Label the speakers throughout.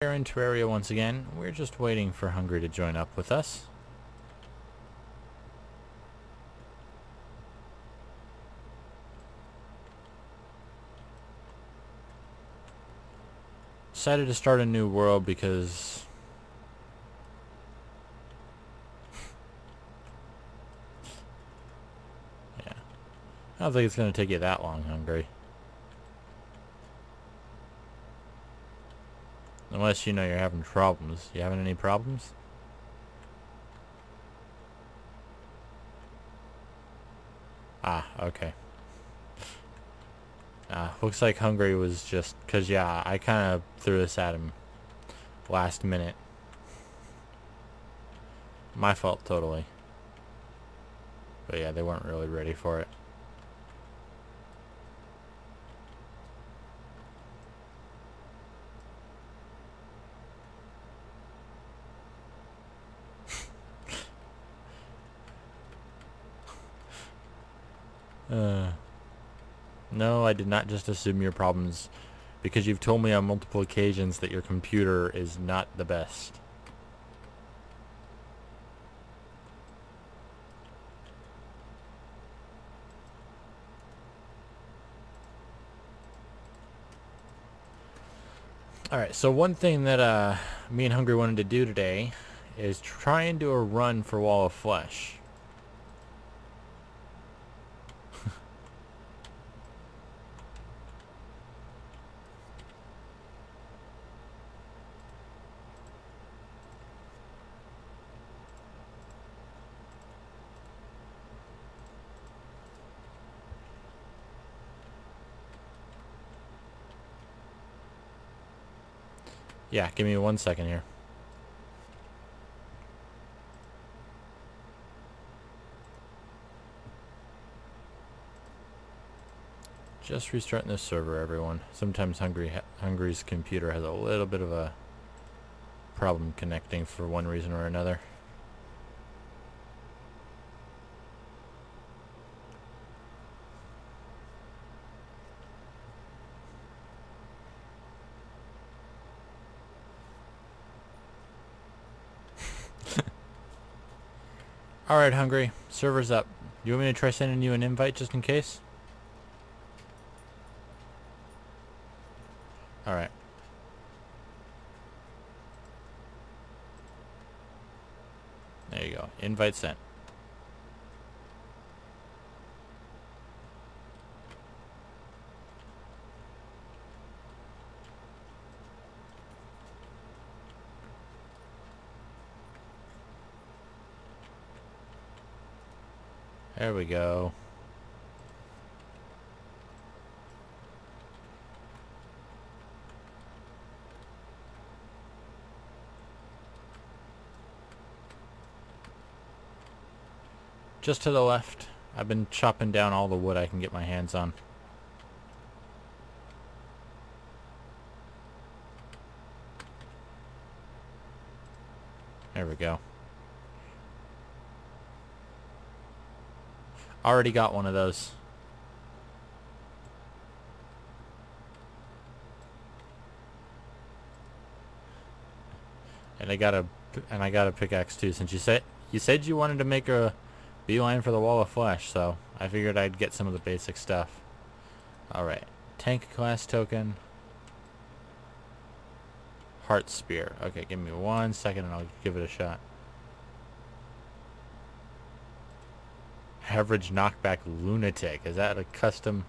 Speaker 1: We're in Terraria once again. We're just waiting for Hungry to join up with us. Decided to start a new world because yeah, I don't think it's going to take you that long, Hungry. Unless you know you're having problems. You having any problems? Ah, okay. Looks like Hungry was just... Because, yeah, I kind of threw this at him last minute. My fault, totally. But yeah, they weren't really ready for it. No, I did not just assume your problems because you've told me on multiple occasions that your computer is not the best. Alright, so one thing that me and Hungry wanted to do today is try and do a run for Wall of Flesh. Yeah, give me 1 second here. Just restarting this server, everyone. Sometimes Hungry's computer has a little bit of a problem connecting for one reason or another. Alright, Hungry. Server's up. You want me to try sending you an invite just in case? Alright. There you go. Invite sent. There we go. Just to the left. I've been chopping down all the wood I can get my hands on. There we go. Already got one of those. And I got a pickaxe too, since you said you wanted to make a beeline for the Wall of Flesh, so I figured I'd get some of the basic stuff. Alright. Tank class token. Heart spear. Okay, give me 1 second and I'll give it a shot. Average knockback lunatic. Is that a custom?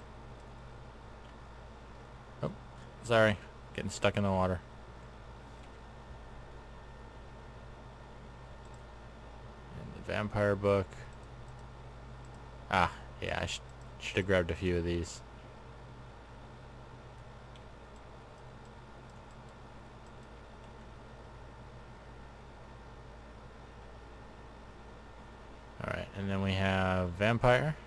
Speaker 1: Oh, sorry. Getting stuck in the water. And the vampire book. Ah, yeah, I should have grabbed a few of these. Alright, and then we have vampire.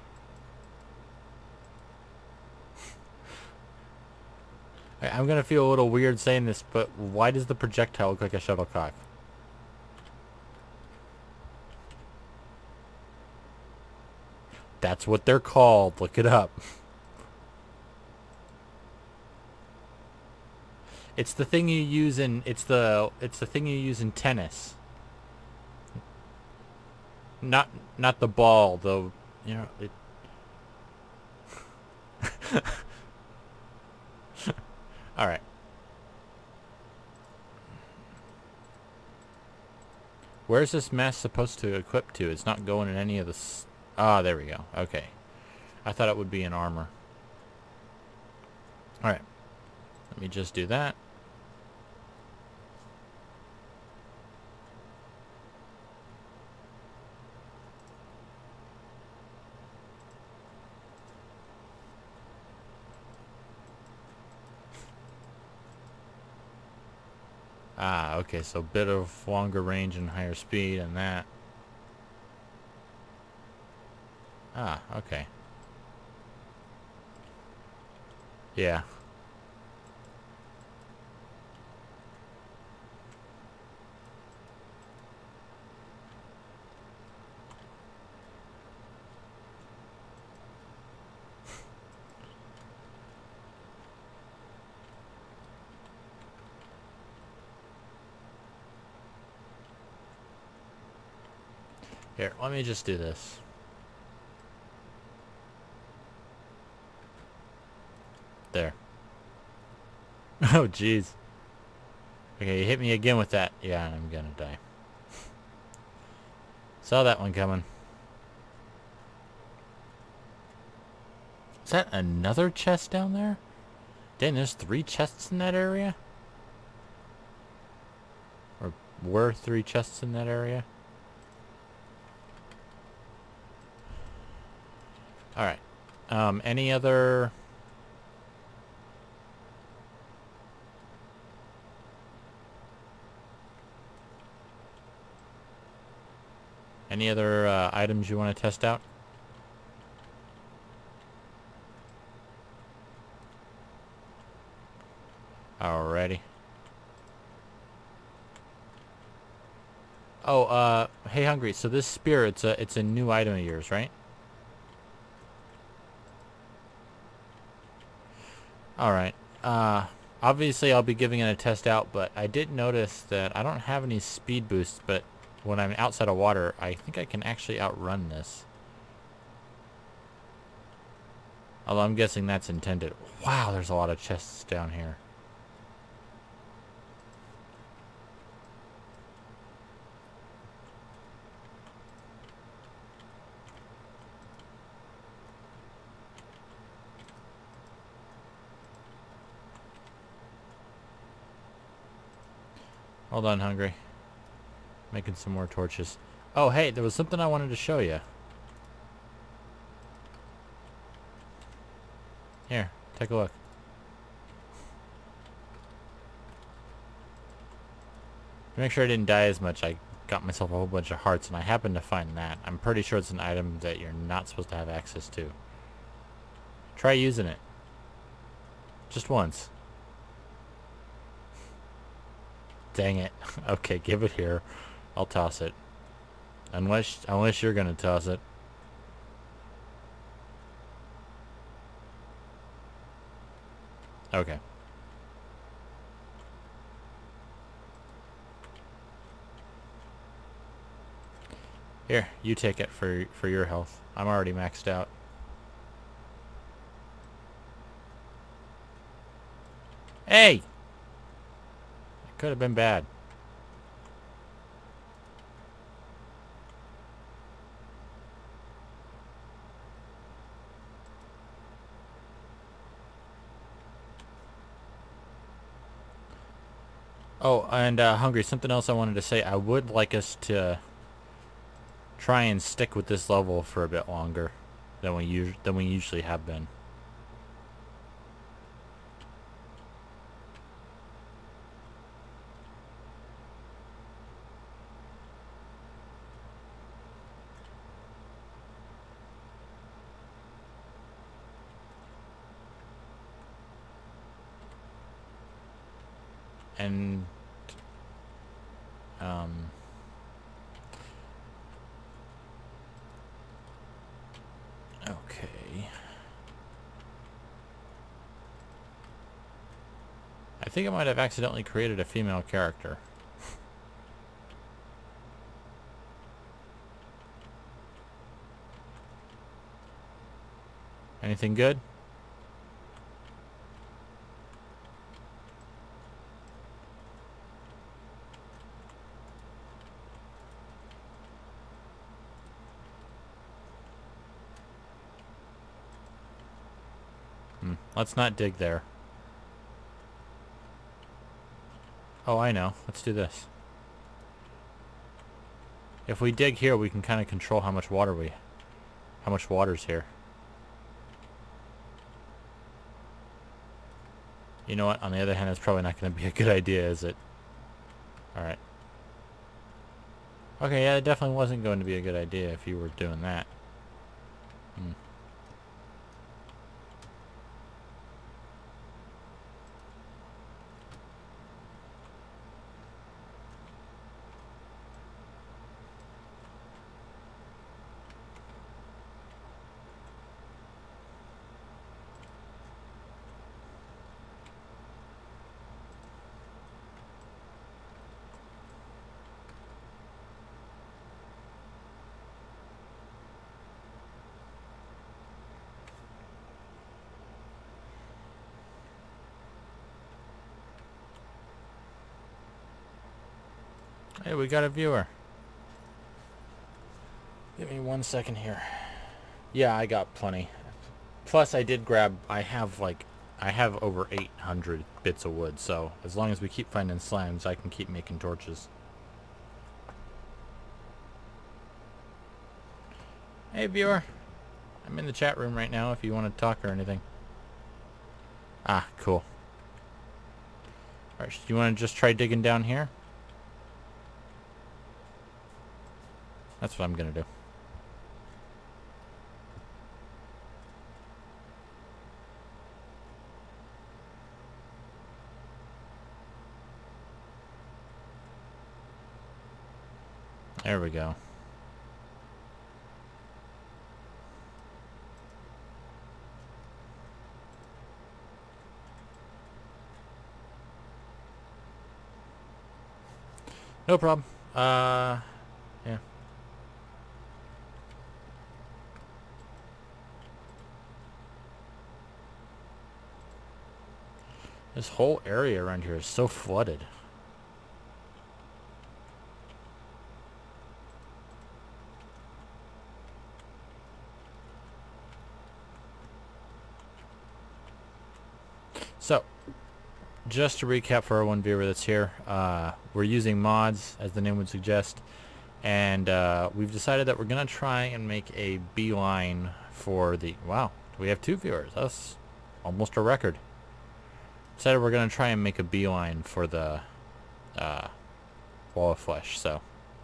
Speaker 1: I'm gonna feel a little weird saying this, but why does the projectile look like a shuttlecock? That's what they're called. Look it up. It's the thing you use in it's the thing you use in tennis. Not the ball though. You know it. All right. Where's this mask supposed to equip to? It's not going in any of the... Ah, there we go. Okay. I thought it would be in armor. Alright. Let me just do that. Ah, okay, so a bit of longer range and higher speed and that. Ah, okay. Yeah. Here, let me just do this. There. Oh, jeez. Okay, you hit me again with that. Yeah, I'm gonna die. Saw that one coming. Is that another chest down there? Dang, there's 3 chests in that area? Or were 3 chests in that area? Alright. Any other... Any other items you want to test out? Alrighty. Oh, hey Hungry, so this spear, it's a new item of yours, right? Alright. Obviously I'll be giving it a test out, but I did notice that I don't have any speed boosts, but when I'm outside of water, I think I can actually outrun this. Although I'm guessing that's intended. Wow, there's a lot of chests down here. Hold on, Hungry. Making some more torches. Oh, hey, there was something I wanted to show you. Here, take a look. To make sure I didn't die as much, I got myself a whole bunch of hearts, and I happened to find that. I'm pretty sure it's an item that you're not supposed to have access to. Try using it. Just once. Dang it. Okay, give it here. I'll toss it. Unless you're gonna toss it. Okay. Here, you take it for your health. I'm already maxed out. Hey! It could have been bad. Oh, and Hungry, something else I wanted to say. I would like us to try and stick with this level for a bit longer than we usually have been. And okay. I I think I might have accidentally created a female character. Anything good? Let's not dig there. Oh, I know. Let's do this. If we dig here, we can kind of control how much water's here. You know what? On the other hand, it's probably not going to be a good idea, is it? Alright. Okay, yeah, it definitely wasn't going to be a good idea if you were doing that. Hey, we got a viewer. Give me 1 second here. Yeah, I got plenty. Plus, I have over 800 bits of wood, so as long as we keep finding slimes, I can keep making torches. Hey, viewer. I'm in the chat room right now if you want to talk or anything. Ah, cool. Alright, you want to just try digging down here? That's what I'm going to do. There we go. No problem. Yeah. This whole area around here is so flooded. So, just to recap for our one viewer that's here, we're using mods, as the name would suggest, and we've decided that we're going to try and make a beeline for the... Wow, we have 2 viewers. That's almost a record. Decided we're going to try and make a beeline for the wall of flesh, so...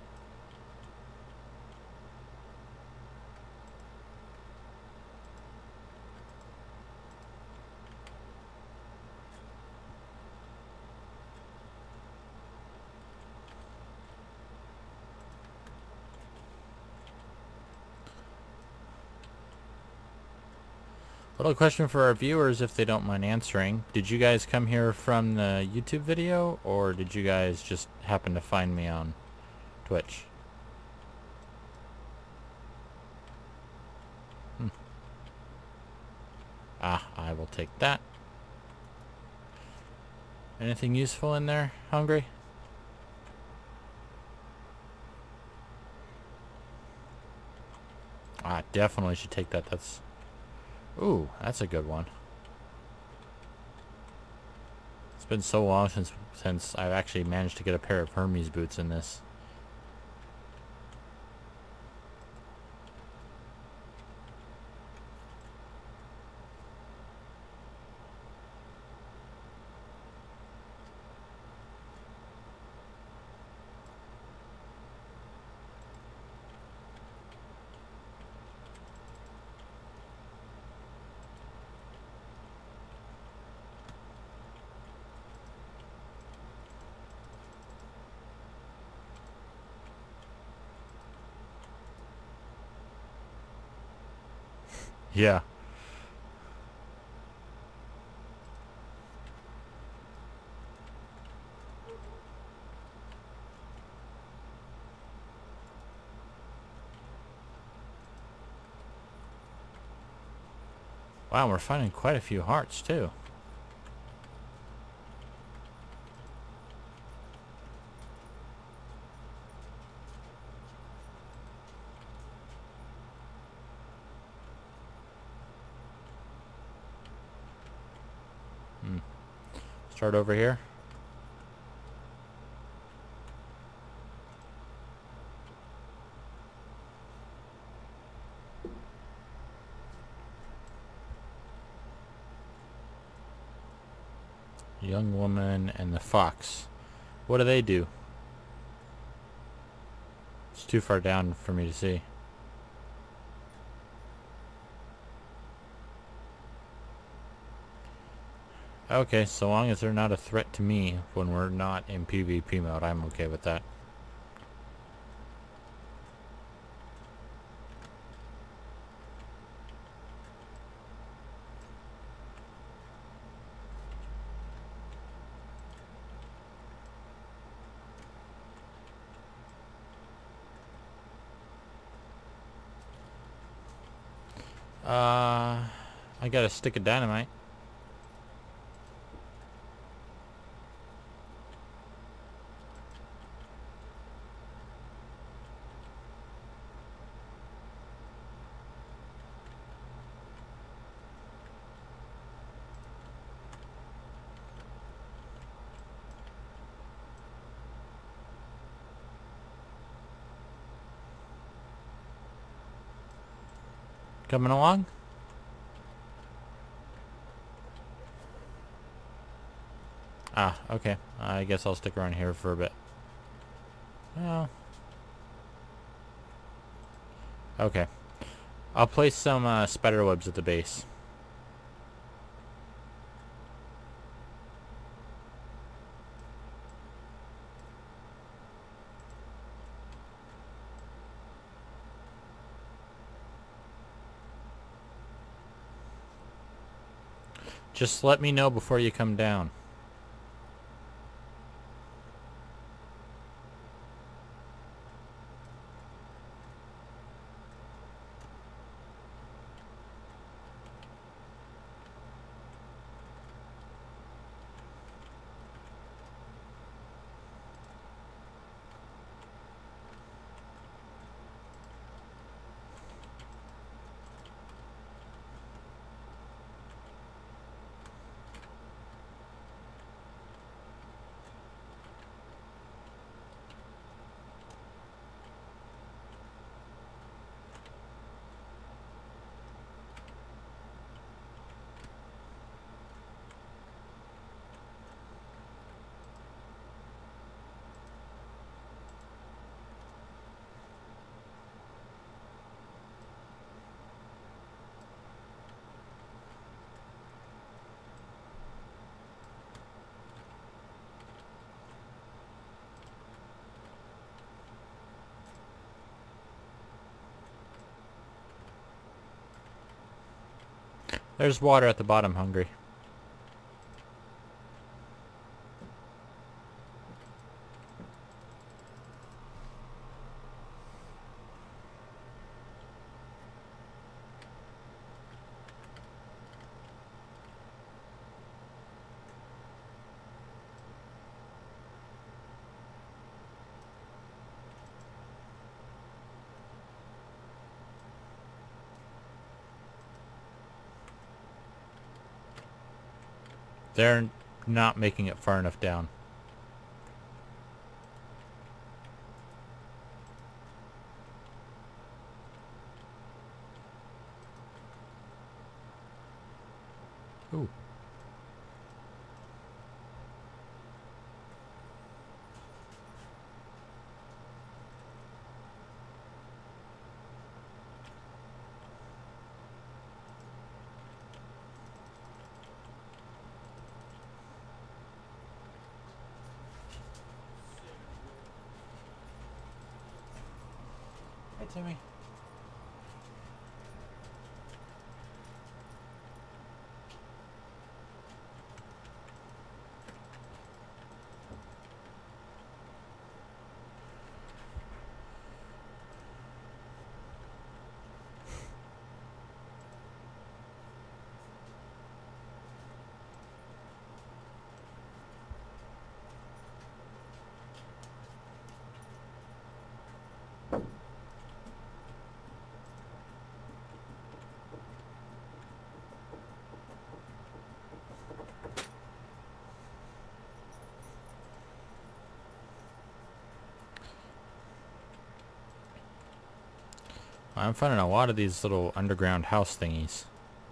Speaker 1: Little question for our viewers, if they don't mind answering. Did you guys come here from the YouTube video, or did you guys just happen to find me on Twitch? Ah, I will take that. Anything useful in there, Hungry? Ah, definitely should take that. That's... Ooh, that's a good one. It's been so long since I've actually managed to get a pair of Hermes boots in this. Yeah. Wow, we're finding quite a few hearts too. Start over here. Young woman and the fox. What do they do? It's too far down for me to see. Okay, so long as they're not a threat to me when we're not in PvP mode, I'm okay with that. I got a stick of dynamite. Coming along? Ah, okay. I guess I'll stick around here for a bit. Well, okay. I'll place some spider webs at the base. Just let me know before you come down. There's water at the bottom, Hungry. They're not making it far enough down. Ooh. Hey, Timmy. I'm finding a lot of these little underground house thingies.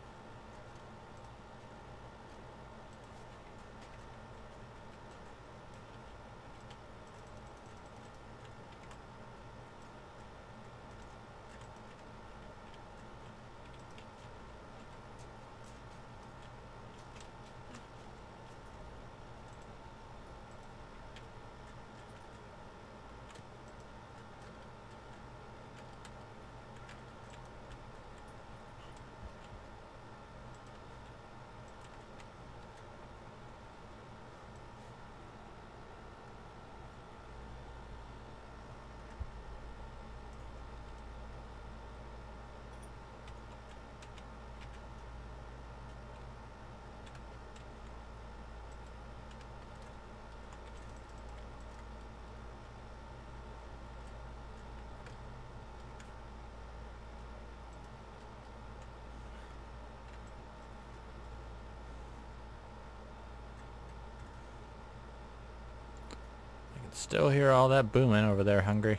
Speaker 1: Still hear all that booming over there, Hungry.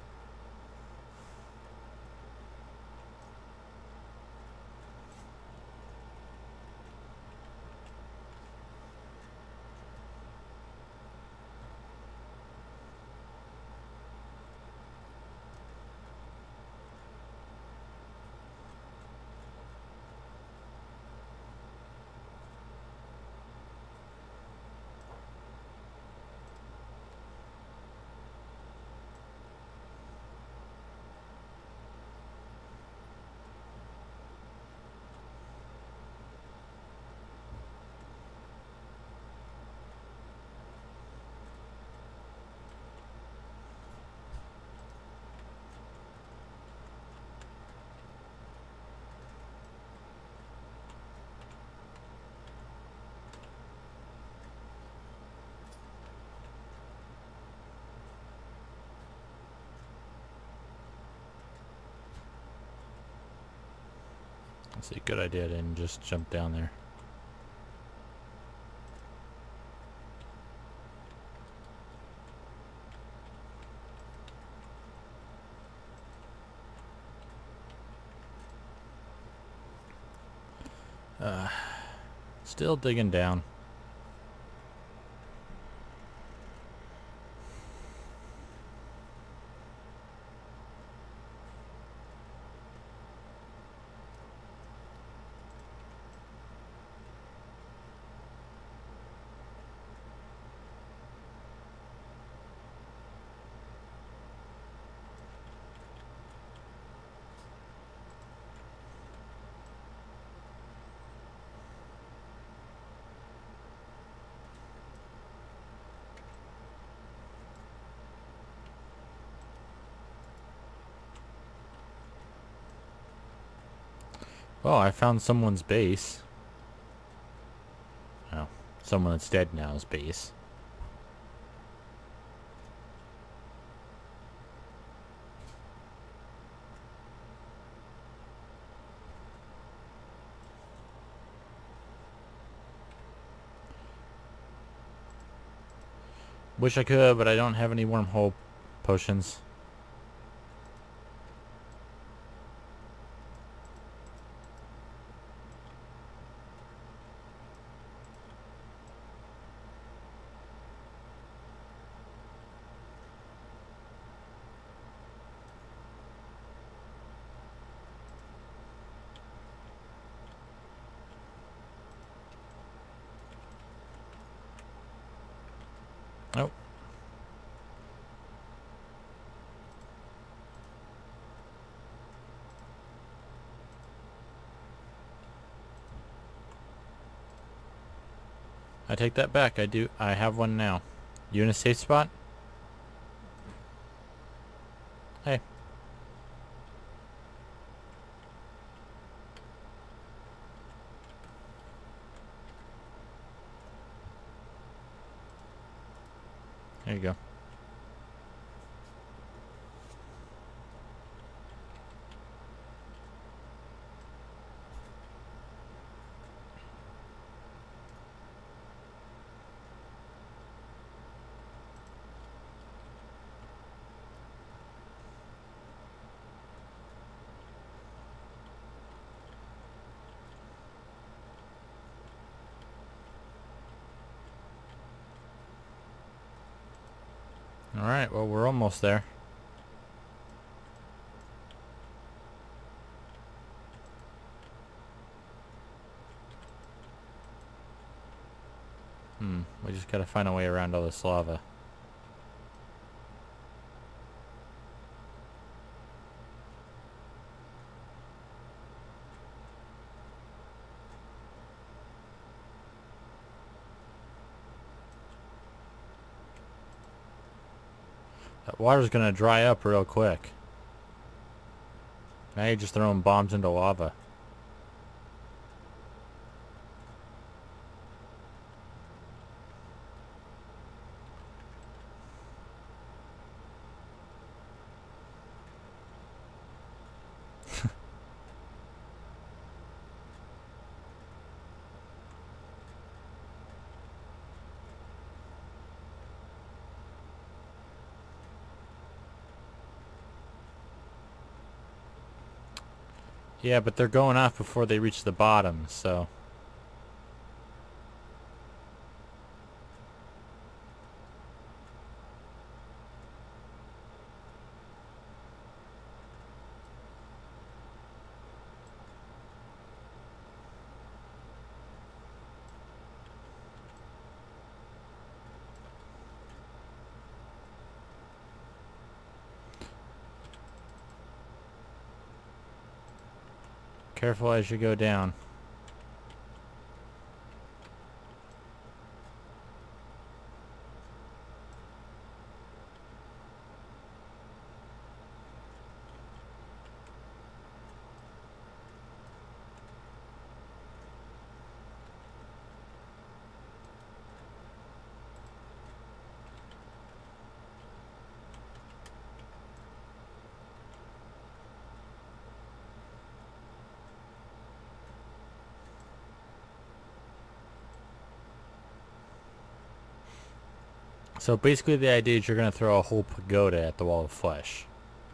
Speaker 1: That's a good idea. I didn't just jump down there. Still digging down. Oh, I found someone's base. Oh, someone that's dead now's base. Wish I could, but I don't have any wormhole potions. Nope. I take that back. I have one now. You in a safe spot? Hey. There you go. Alright, well, we're almost there. We just gotta find a way around all this lava. That water's gonna dry up real quick. Now you're just throwing bombs into lava. Yeah, but they're going off before they reach the bottom, so... Careful as you go down. So basically the idea is you're going to throw a whole pagoda at the wall of flesh.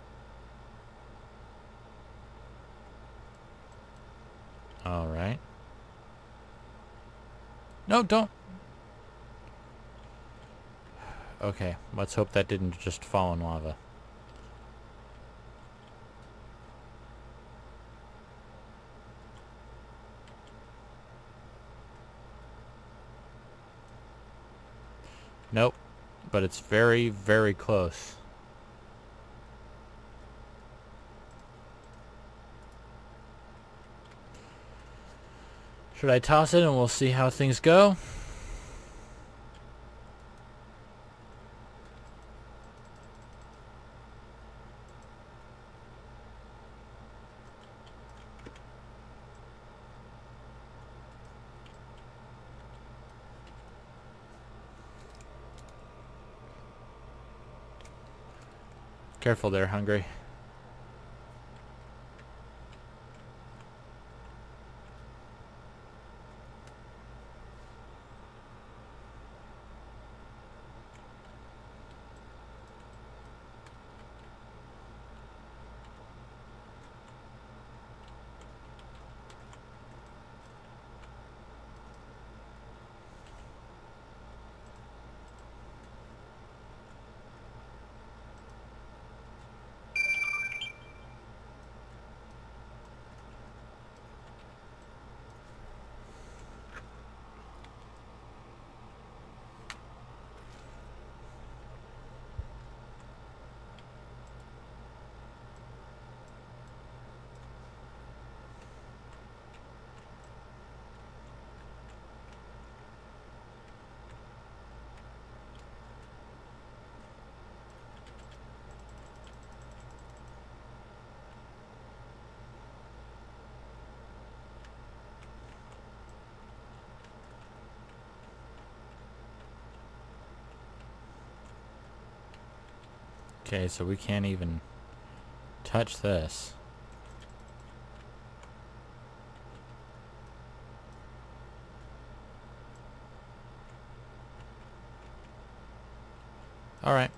Speaker 1: Alright. No, don't! Okay, let's hope that didn't just fall in lava. Nope. But it's very, very close. Should I toss it and we'll see how things go? Careful there, Hungry. Okay, so we can't even touch this. Alright.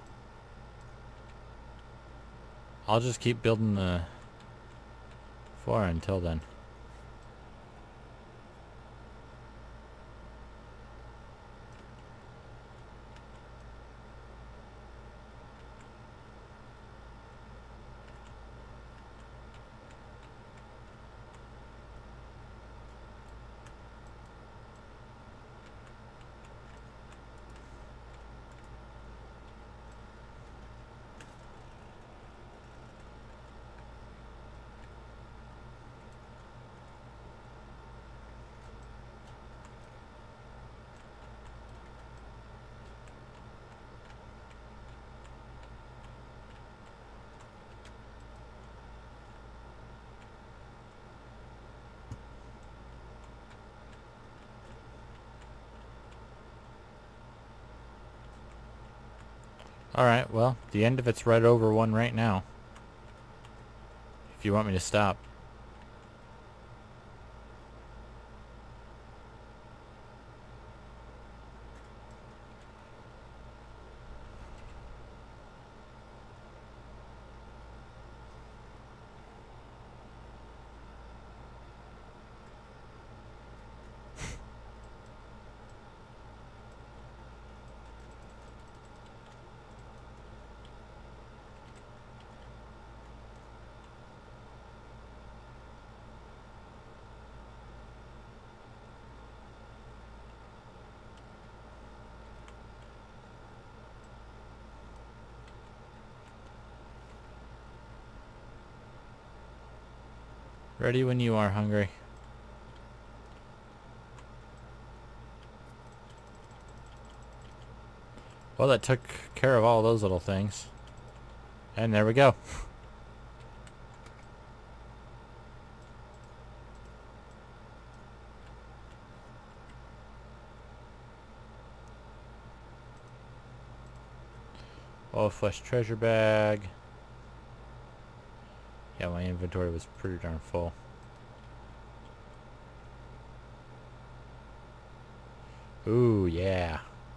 Speaker 1: I'll just keep building the floor until then. Alright, well, the end of it's right over 1 right now. If you want me to stop. Ready when you are, Hungry. Well, that took care of all those little things. And there we go. All flesh treasure bag. Yeah, my inventory was pretty darn full. Ooh, yeah.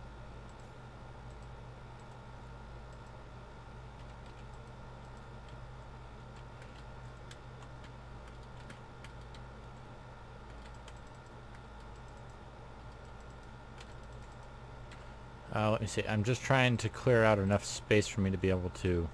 Speaker 1: Let me see. I'm just trying to clear out enough space for me to be able to...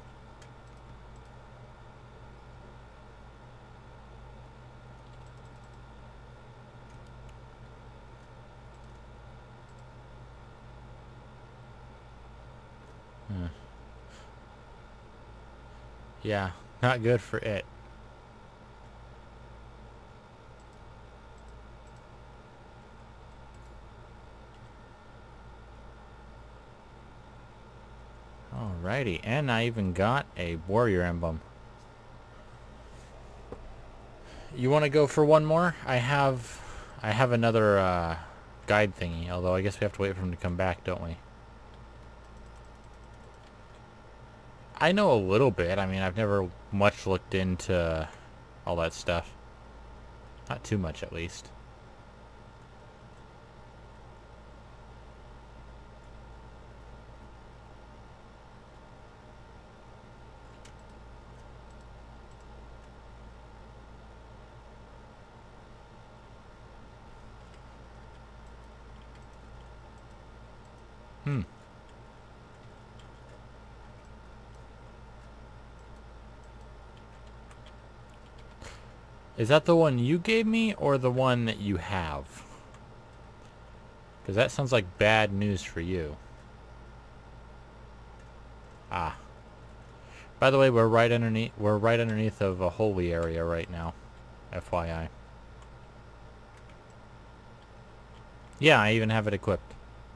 Speaker 1: Yeah, not good for it. Alrighty, and I even got a warrior emblem. You want to go for one more? I have another guide thingy, although I guess we have to wait for him to come back, don't we? I know a little bit. I mean, I've never much looked into all that stuff. Not too much, at least. Is that the one you gave me, or the one that you have? Because that sounds like bad news for you. Ah. By the way, we're right underneath of a holy area right now. FYI. Yeah, I even have it equipped.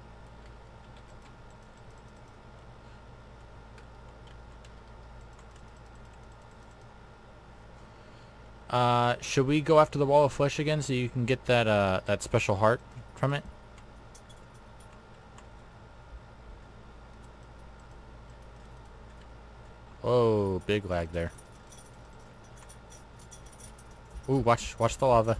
Speaker 1: Should we go after the wall of flesh again so you can get that that special heart from it? Oh, big lag there. Ooh, watch the lava.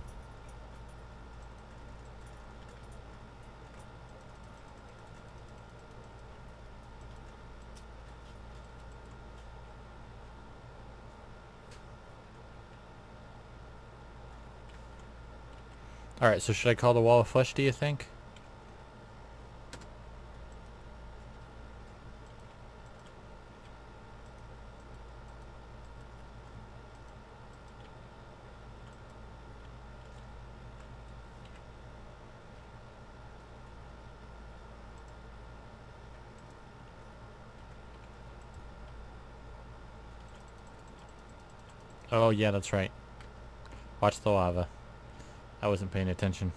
Speaker 1: Alright, so should I call the wall of flesh, do you think? Oh, yeah, that's right. Watch the lava. I wasn't paying attention.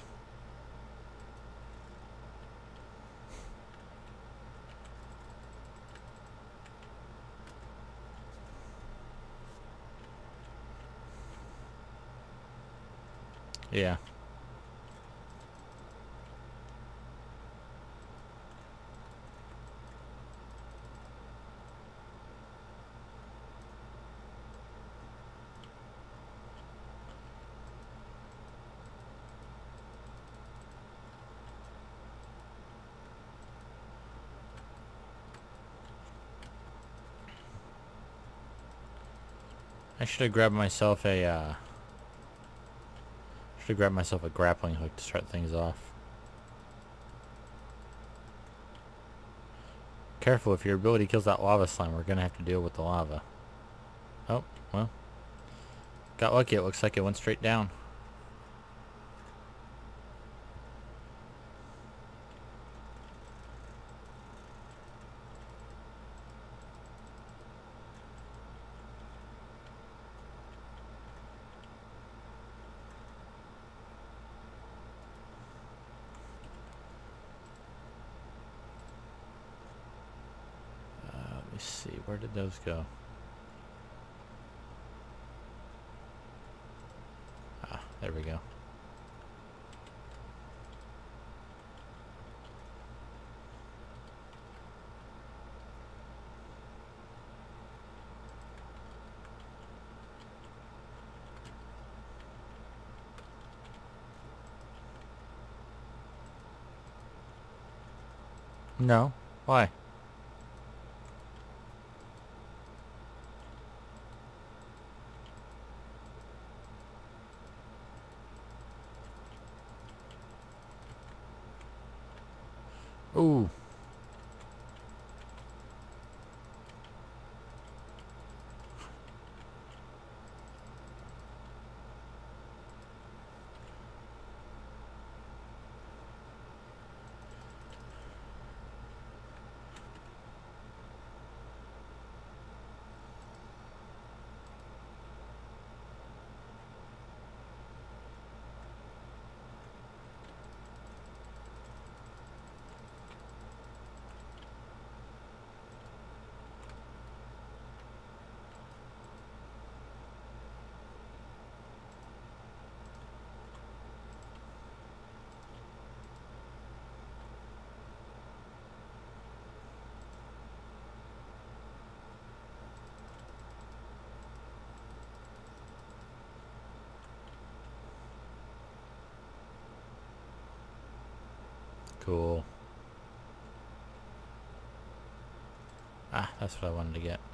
Speaker 1: Yeah. I should have grabbed myself a grappling hook to start things off. Careful, if your ability kills that lava slime, we're gonna have to deal with the lava. Oh, well. Got lucky, it looks like it went straight down. Let me see, where did those go? Ah, there we go. No, why? Ooh. Cool. Ah, that's what I wanted to get.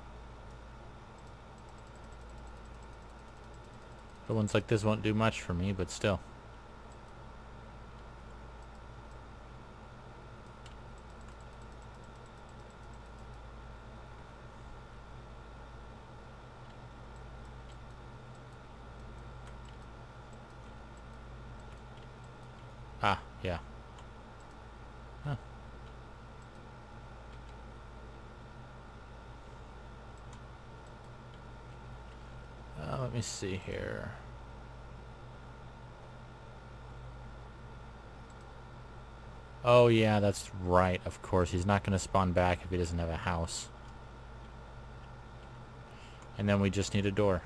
Speaker 1: The ones like this won't do much for me, but still. Ah, yeah. Huh. Let me see here. Oh yeah, that's right. Of course, he's not going to spawn back if he doesn't have a house. And then we just need a door.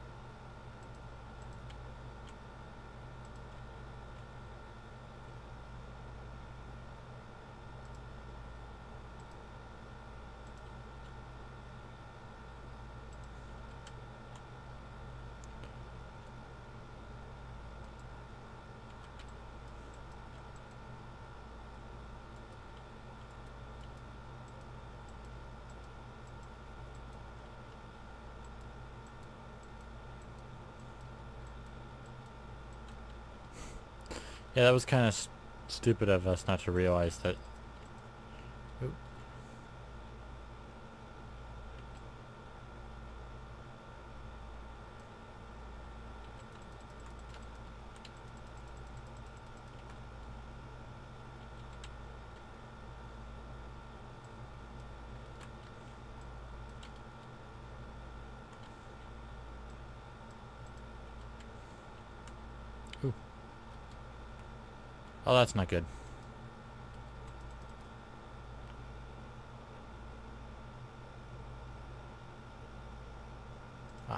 Speaker 1: Yeah, that was kind of stupid of us not to realize that. Oop. Ooh. Oh, that's not good. Ah.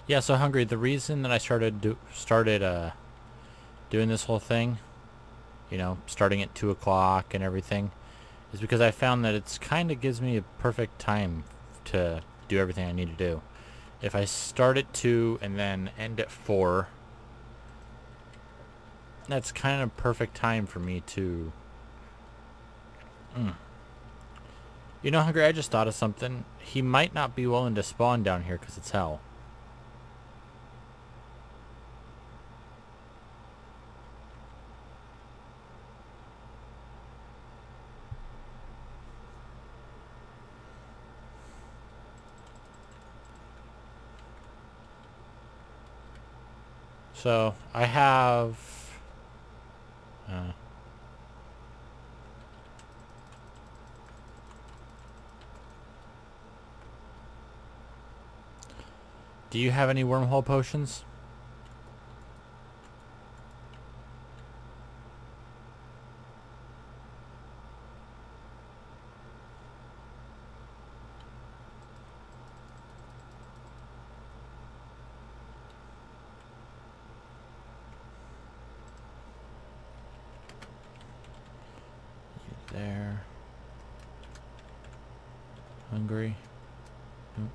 Speaker 1: Yeah, so Hungry, the reason that I started doing this whole thing, you know, starting at 2 o'clock and everything, is because I found that it's kind of gives me a perfect time to do everything I need to do. If I start at 2 and then end at 4, that's kind of perfect time for me to... You know, Hungry, I just thought of something. He might not be willing to spawn down here because it's hell. So, I have... do you have any wormhole potions? There. Hungry. Nope.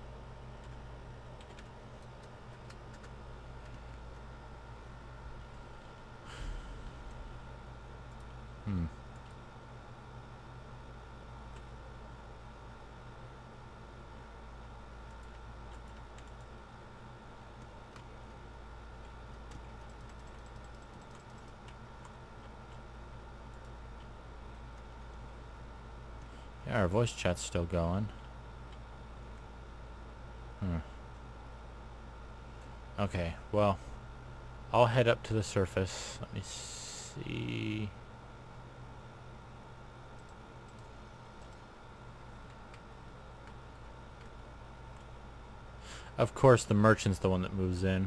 Speaker 1: Yeah, our voice chat's still going. Okay, well, I'll head up to the surface. Let me see. Of course, the merchant's the one that moves in.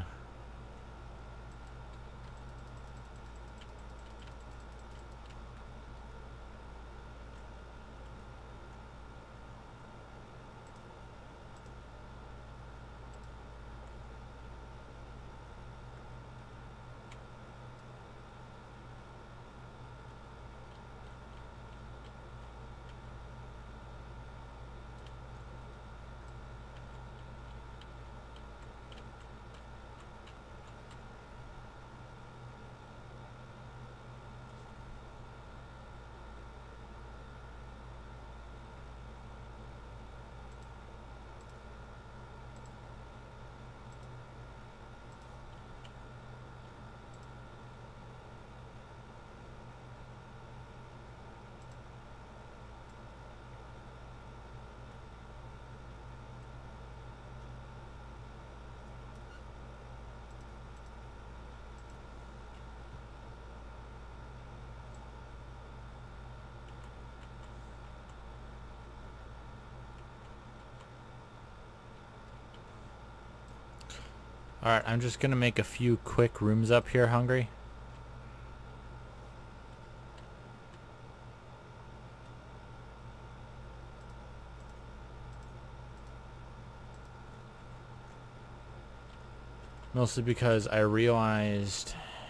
Speaker 1: Alright, I'm just gonna make a few quick rooms up here, Hungry. Mostly because I realized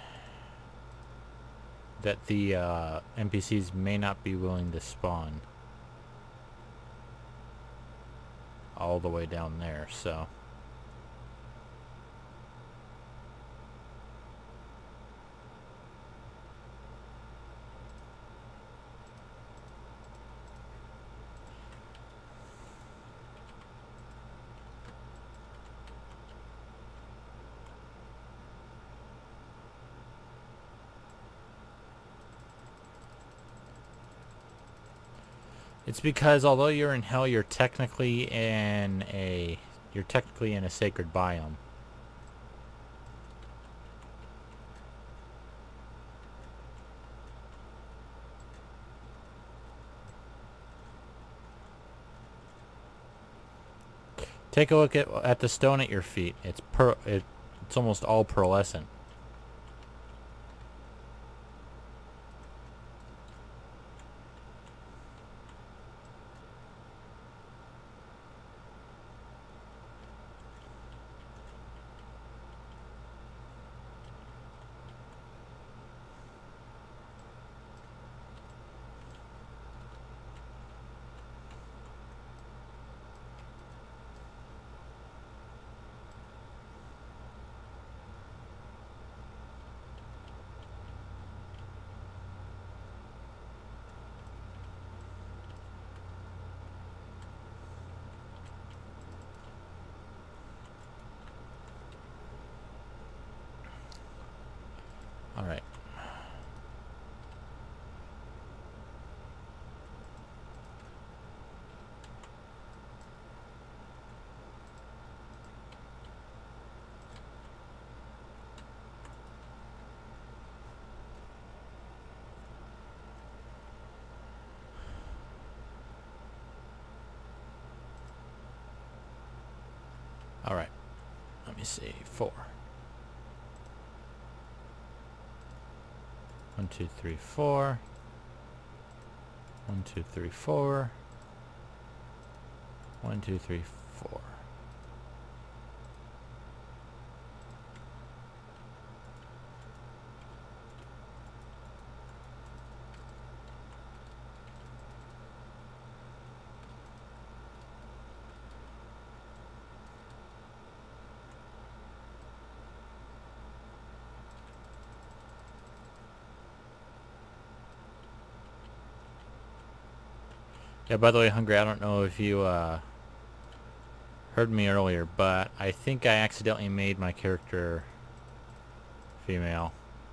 Speaker 1: that the NPCs may not be willing to spawn all the way down there, so... It's because although you're in hell, you're technically in a sacred biome. Take a look at the stone at your feet. It's almost all pearlescent. Alright. Let me see. 4. 1, 2, 3, 4. 1, 2, 3, 4. 1, 2, 3, 4. Yeah, by the way, Hungry, I don't know if you heard me earlier, but I think I accidentally made my character female.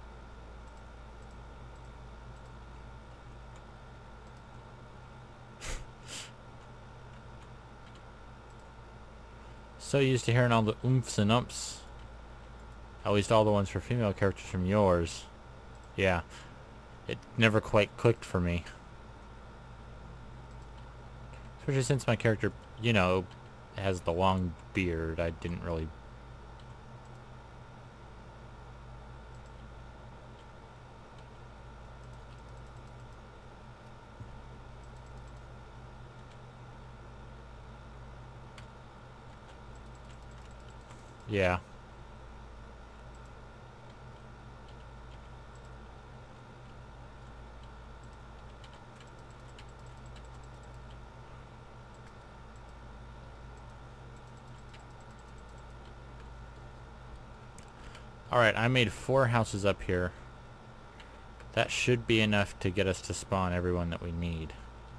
Speaker 1: So used to hearing all the oomphs and umps. At least all the ones for female characters from yours. Yeah, it never quite clicked for me. Especially since my character, you know, has the long beard. I didn't really... Yeah. Alright, I made 4 houses up here. That should be enough to get us to spawn everyone that we need.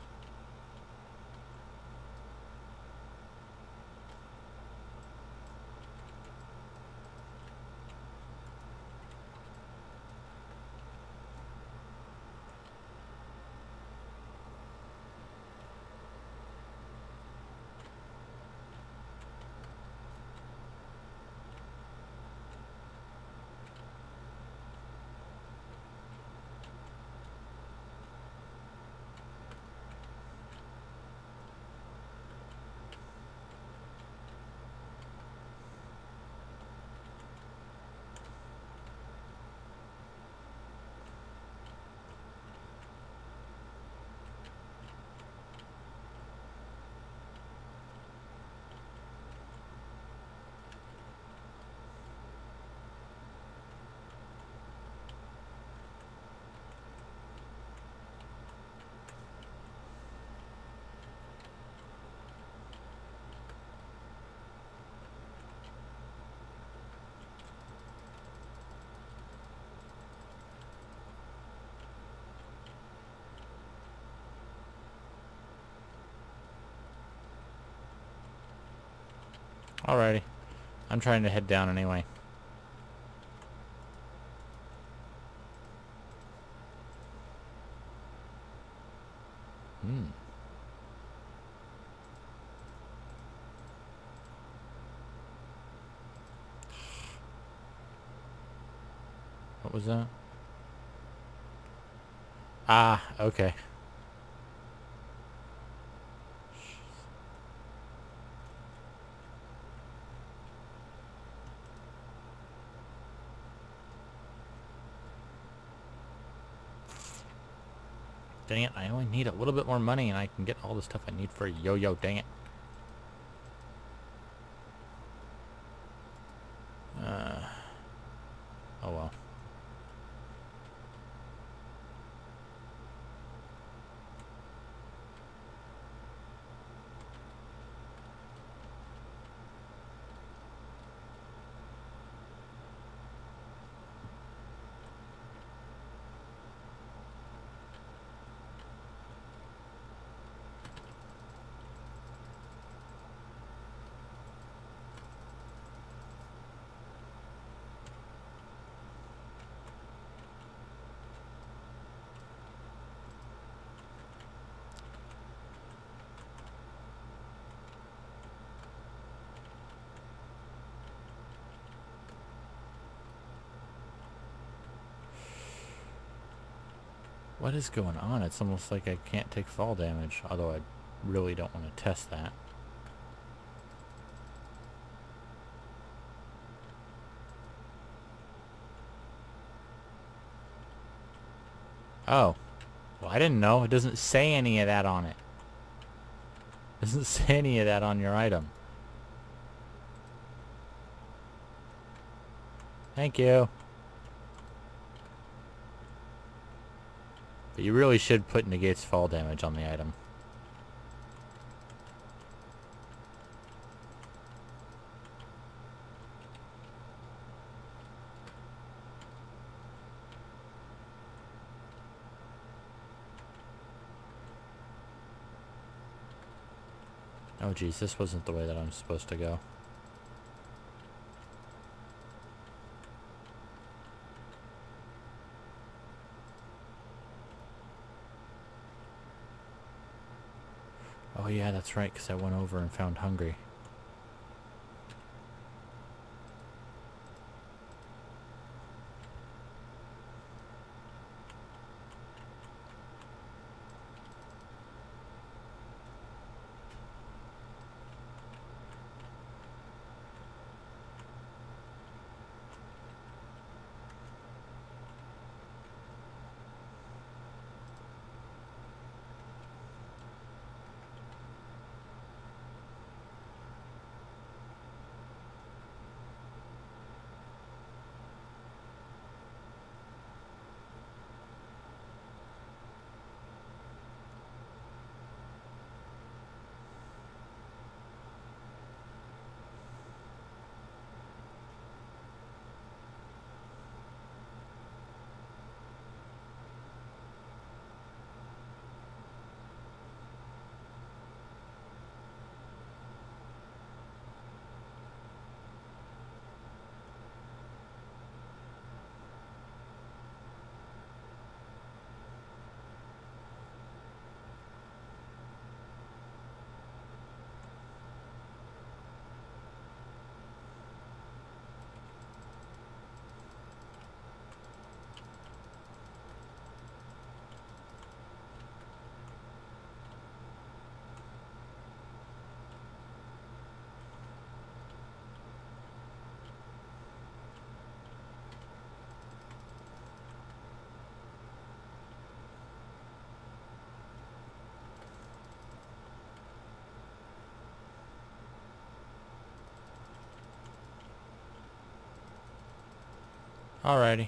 Speaker 1: Alrighty. I'm trying to head down anyway. What was that? Ah, okay. Dang it, I only need a little bit more money and I can get all the stuff I need for a yo-yo, dang it. Oh well. What is going on? It's almost like I can't take fall damage, although I really don't want to test that. Oh. Well, I didn't know. It doesn't say any of that on it. It doesn't say any of that on your item. Thank you. But you really should put negates fall damage on the item. Oh geez, this wasn't the way that I'm supposed to go. Oh yeah, that's right, because I went over and found Hungry. Alrighty.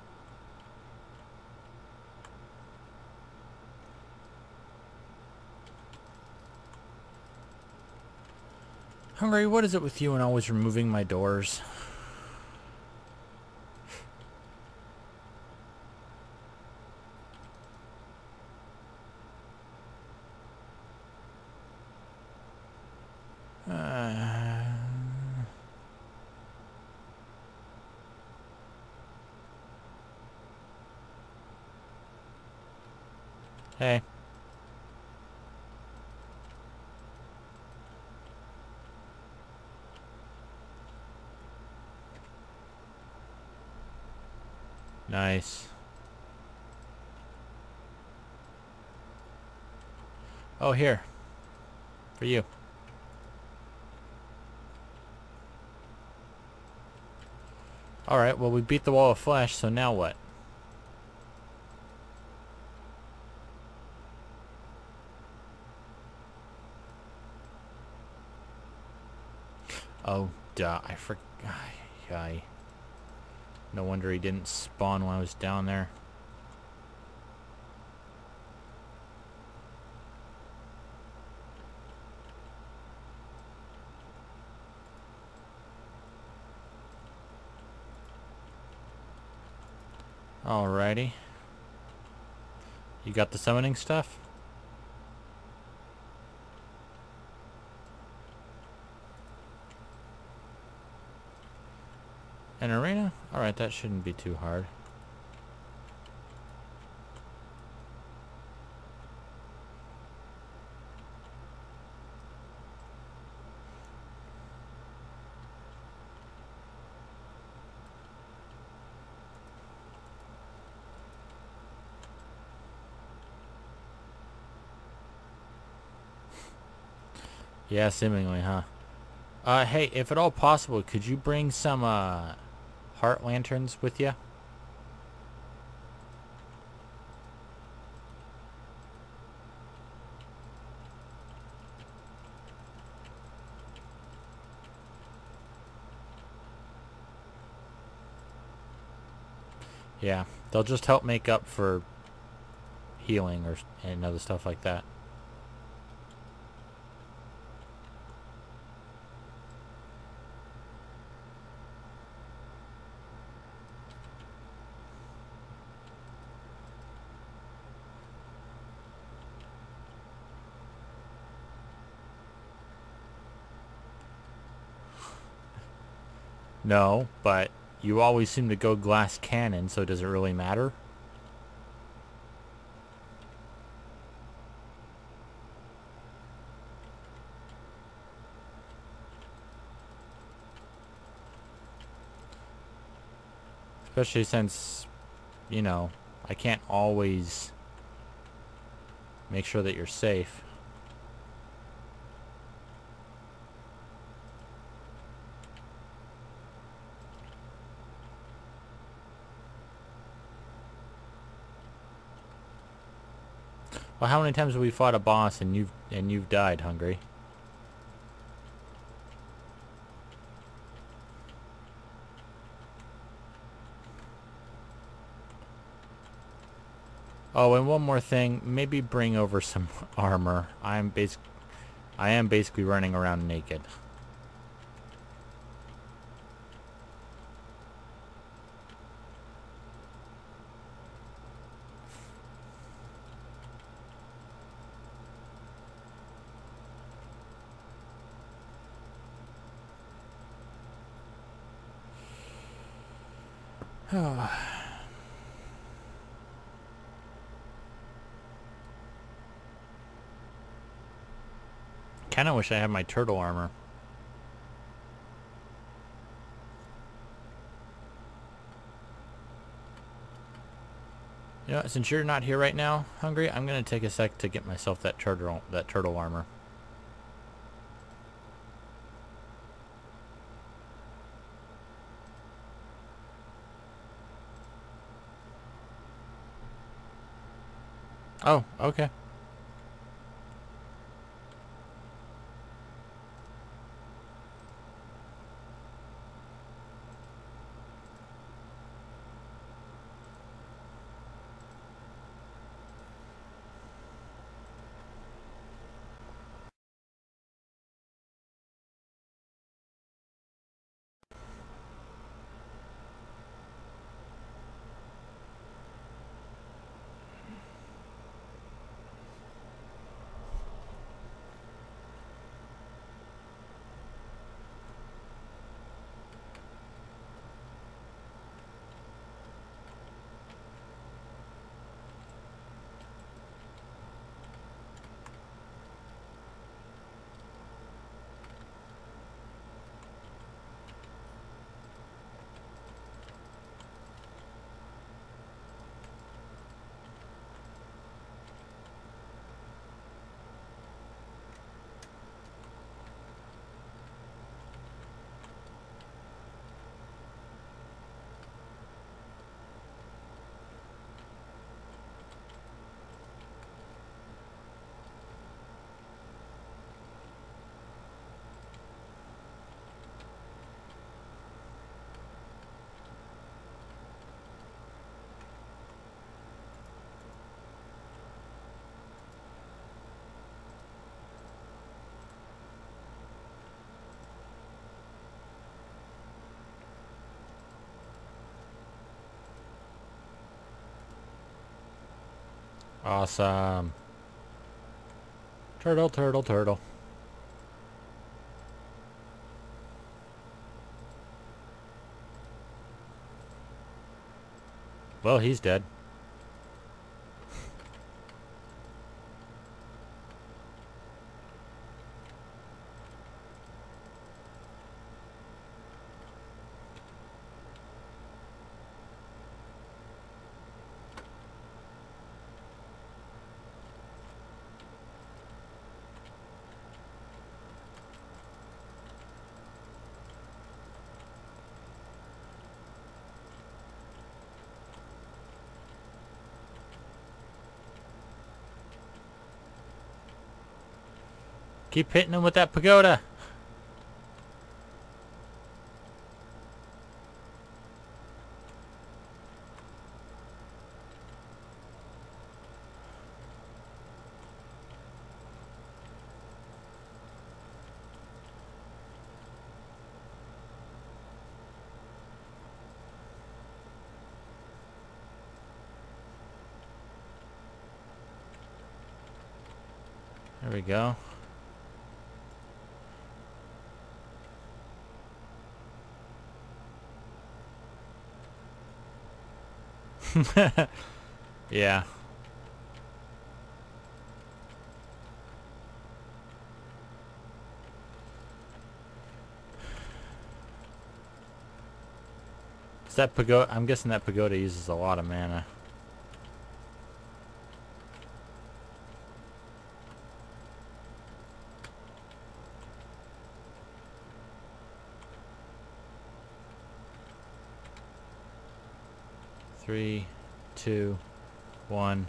Speaker 1: Hungry, what is it with you and always removing my doors? Hey. Nice. Oh, here. For you. Alright, well we beat the wall of flesh, so now what? Oh, duh. I forgot. No wonder he didn't spawn when I was down there. Alrighty. You got the summoning stuff? An arena? Alright, that shouldn't be too hard. Yeah, seemingly, huh? Hey, if at all possible, could you bring some, heart lanterns with you? Yeah, they'll just help make up for healing and other stuff like that. No, but you always seem to go glass cannon, so does it really matter? Especially since, you know, I can't always make sure that you're safe. Well, how many times have we fought a boss and you've died, Hungry? Oh, and one more thing, maybe bring over some armor. I am basically running around naked. Kinda wish I had my turtle armor. You know what, since you're not here right now, Hungry, I'm gonna take a sec to get myself that turtle armor. Oh, okay. Awesome. Turtle, turtle, turtle. Well, he's dead. Keep hitting him with that pagoda. There we go. Yeah. Is that pagoda? I'm guessing that pagoda uses a lot of mana. Three, two, one.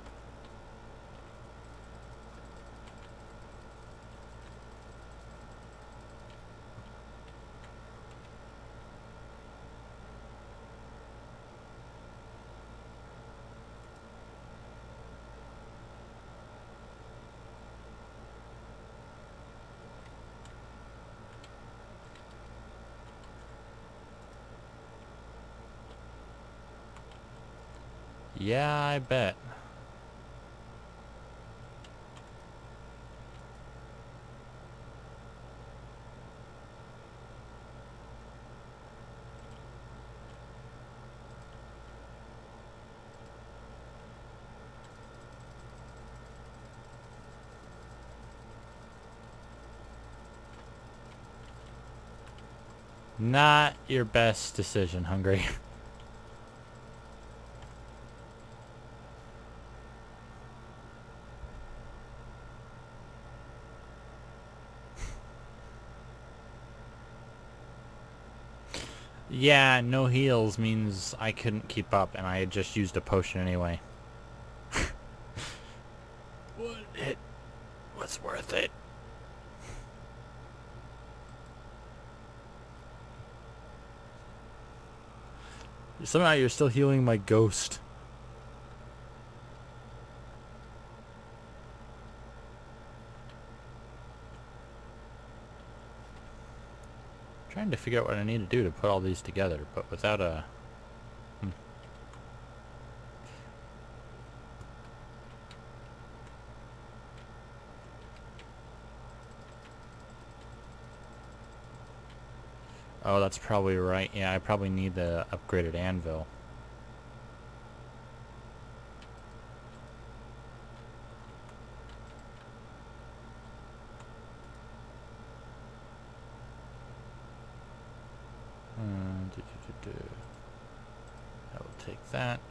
Speaker 1: Yeah, I bet. Not your best decision, Hungry. Yeah, no heals means I couldn't keep up, and I had just used a potion anyway. Would it? What's worth it? Somehow you're still healing my ghost. Trying to figure out what I need to do to put all these together, but without a... Oh, that's probably right. Yeah, I probably need the upgraded anvil. I will take that.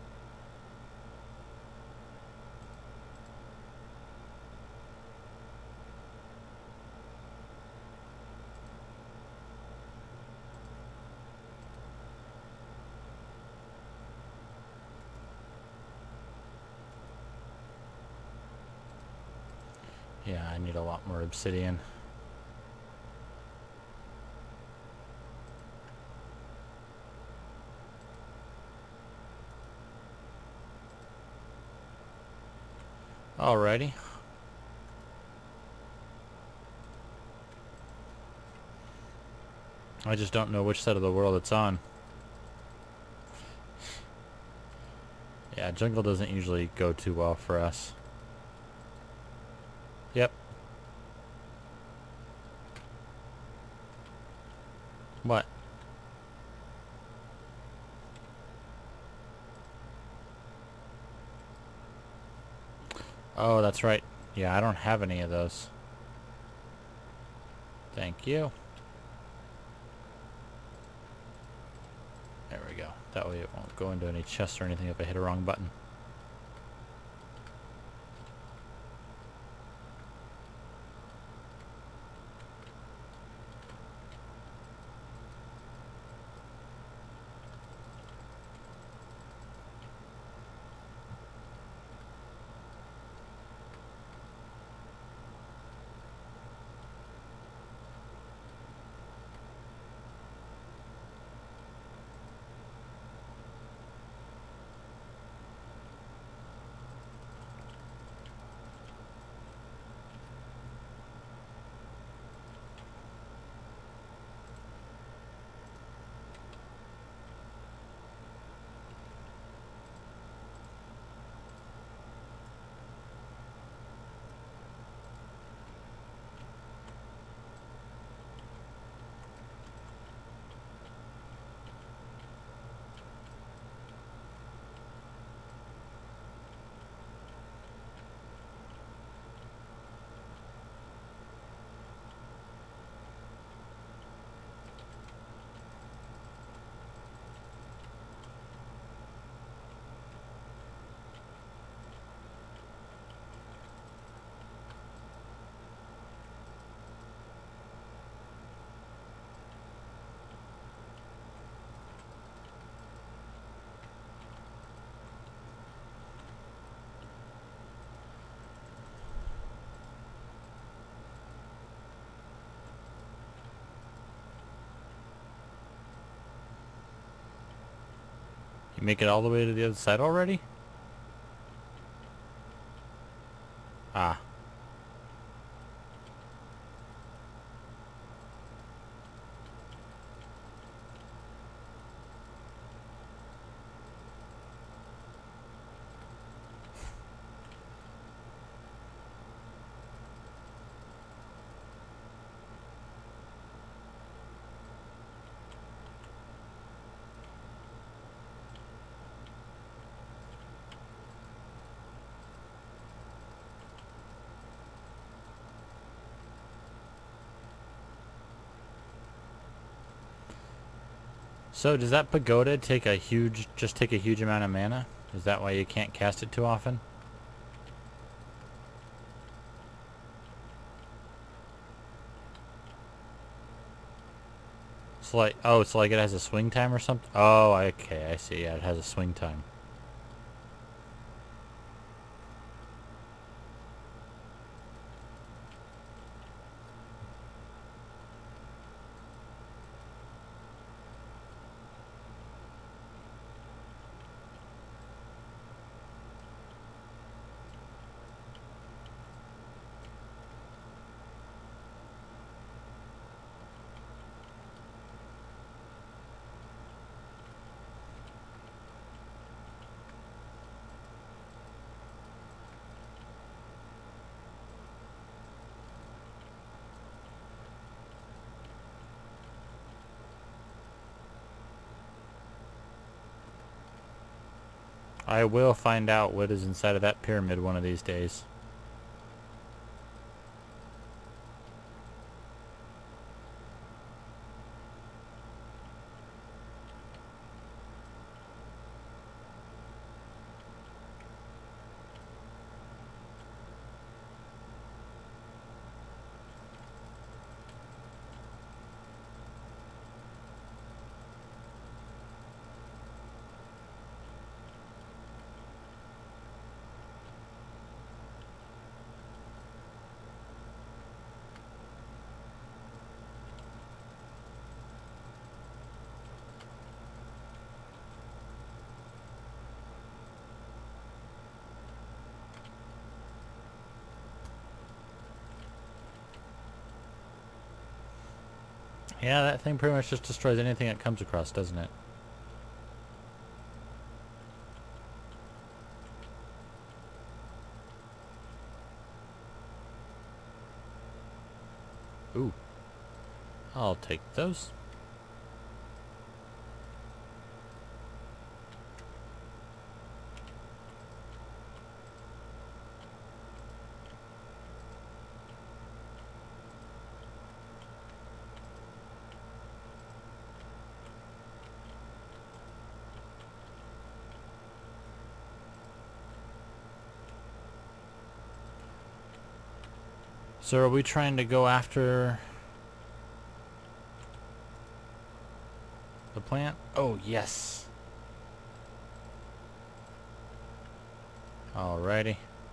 Speaker 1: Yeah, I need a lot more obsidian. Alrighty. I just don't know which side of the world it's on. Yeah, jungle doesn't usually go too well for us. Yep. What? Oh, that's right. Yeah, I don't have any of those. Thank you. There we go. That way it won't go into any chests or anything if I hit a wrong button. Make it all the way to the other side already? Ah. So does that pagoda take a huge amount of mana? Is that why you can't cast it too often? It's like, oh, it's like it has a swing time or something? Oh, okay, I see. Yeah, it has a swing time. I will find out what is inside of that pyramid one of these days. Yeah, that thing pretty much just destroys anything it comes across, doesn't it? Ooh. I'll take those. So are we trying to go after the plant? Oh, yes. Alrighty.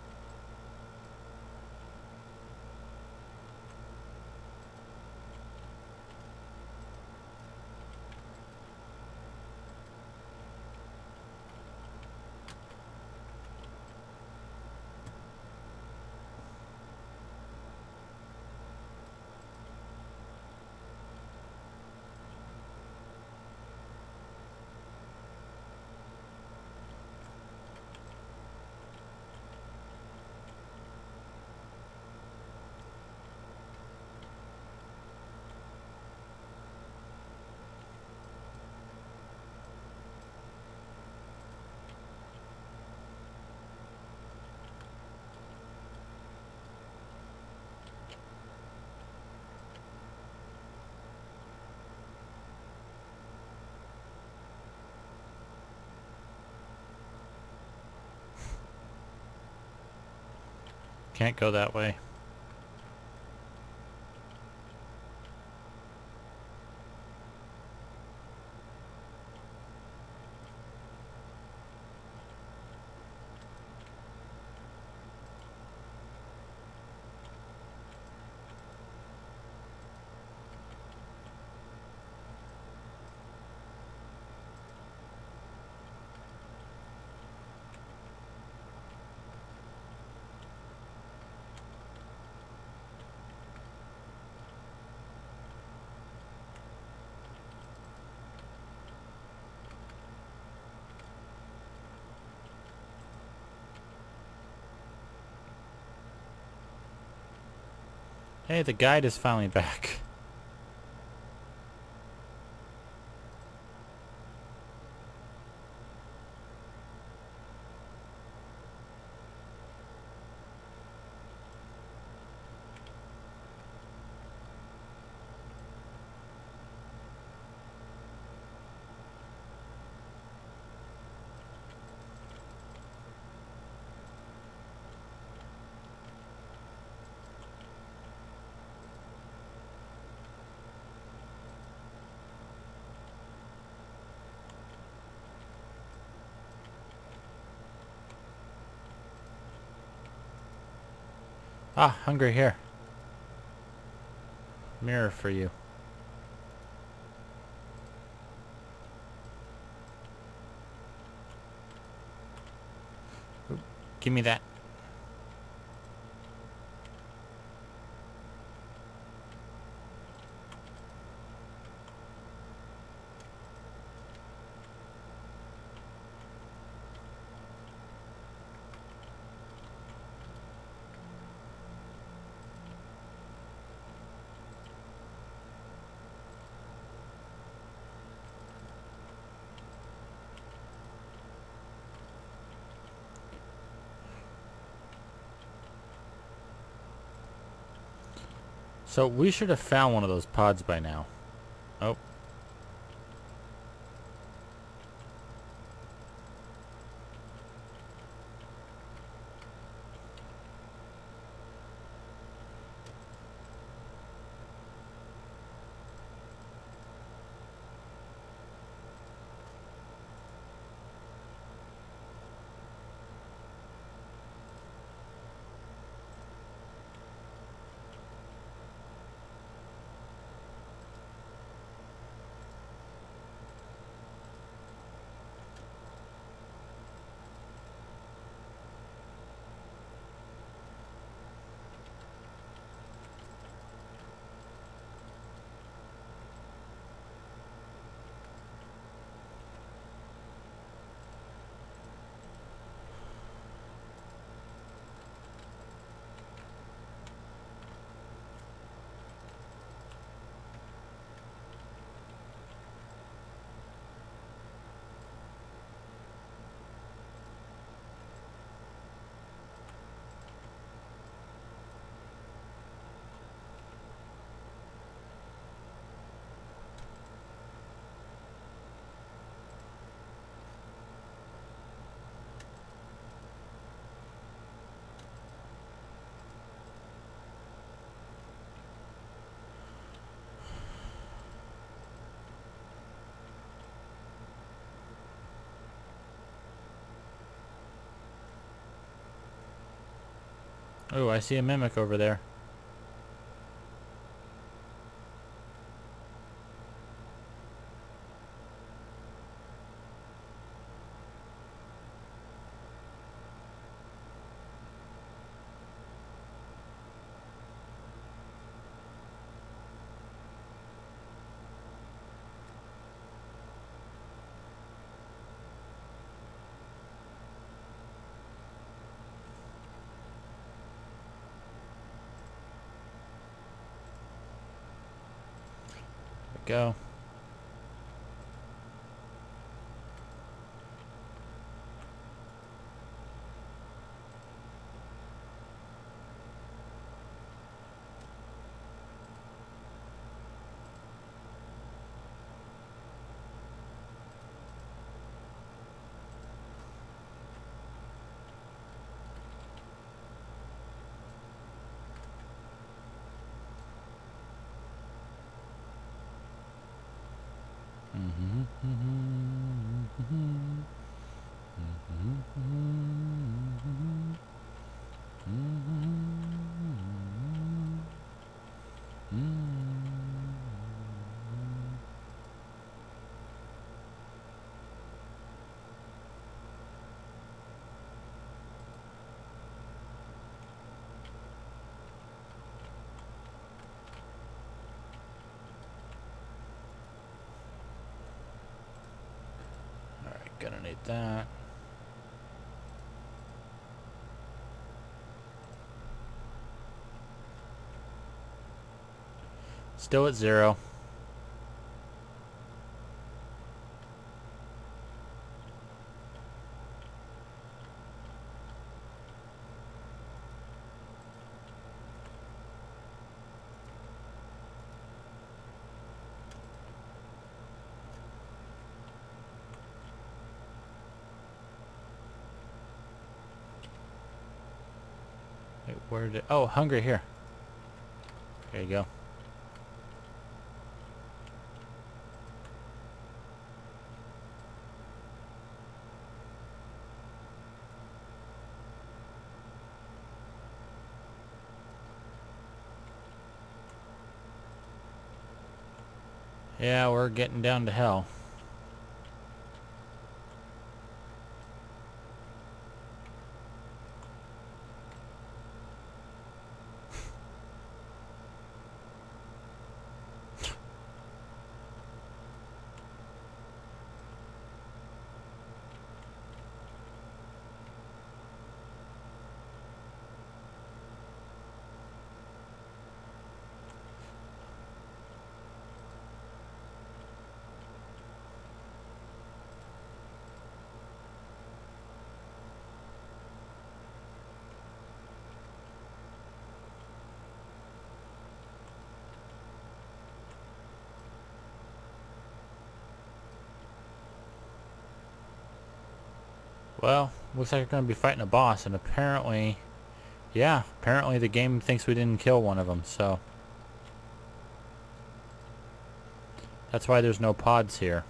Speaker 1: Can't go that way. Hey, the guide is finally back. Ah, hungry here. Mirror for you. Oop, give me that. So we should have found one of those pods by now. Oh. Oh, I see a mimic over there. Go. Alright, gonna need that. Still at 0. Wait, where did... Oh, hungry here. There you go. Yeah, we're getting down to hell. Well, looks like we're going to be fighting a boss, and apparently, yeah, apparently the game thinks we didn't kill one of them, so that's why there's no pods here.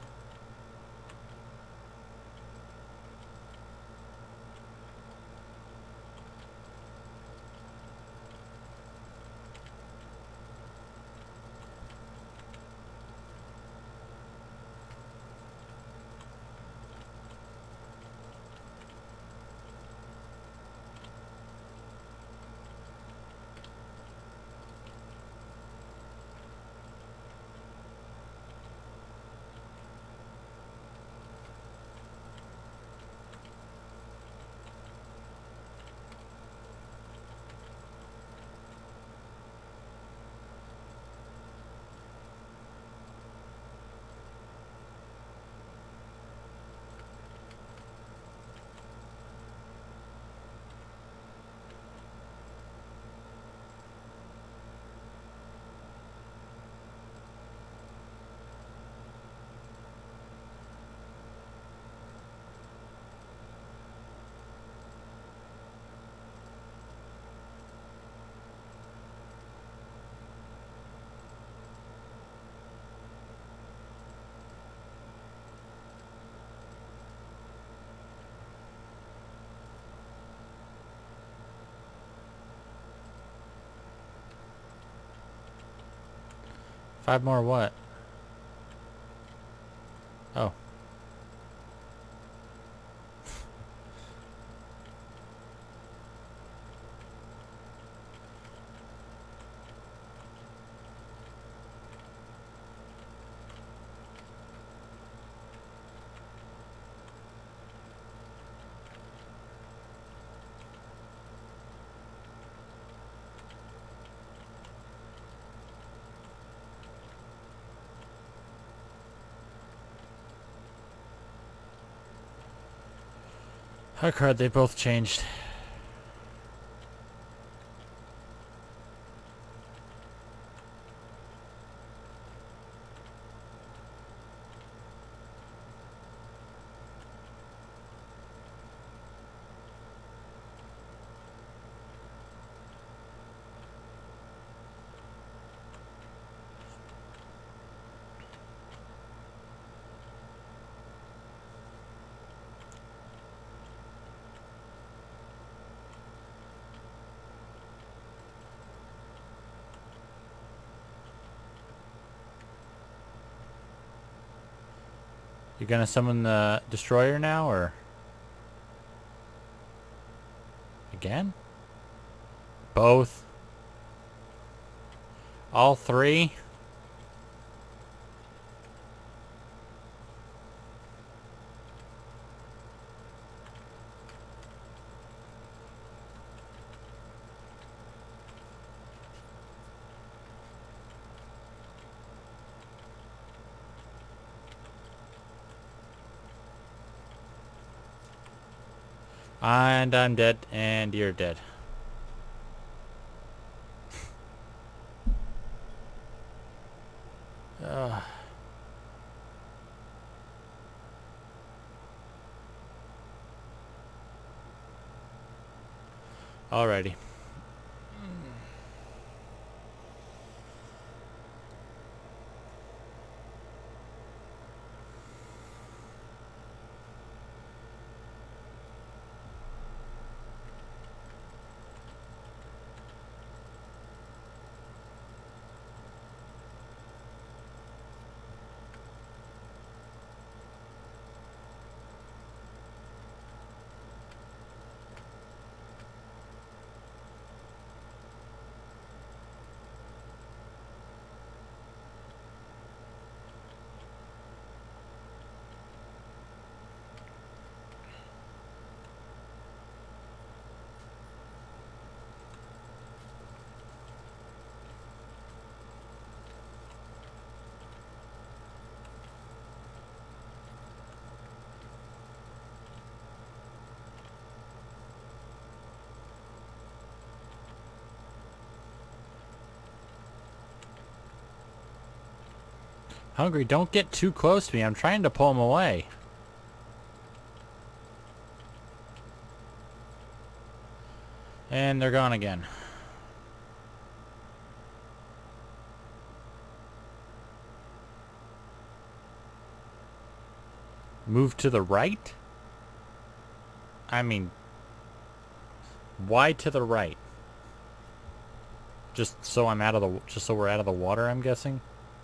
Speaker 1: Five more what? Oh. Oh crud, they both changed. You gonna summon the destroyer now, or again? Both? All three? And I'm dead, and you're dead. Ugh. Alrighty. Hungry, don't get too close to me. I'm trying to pull him away. And they're gone again. Move to the right? I mean, why to the right? Just so I'm out of the, just so we're out of the water, I'm guessing?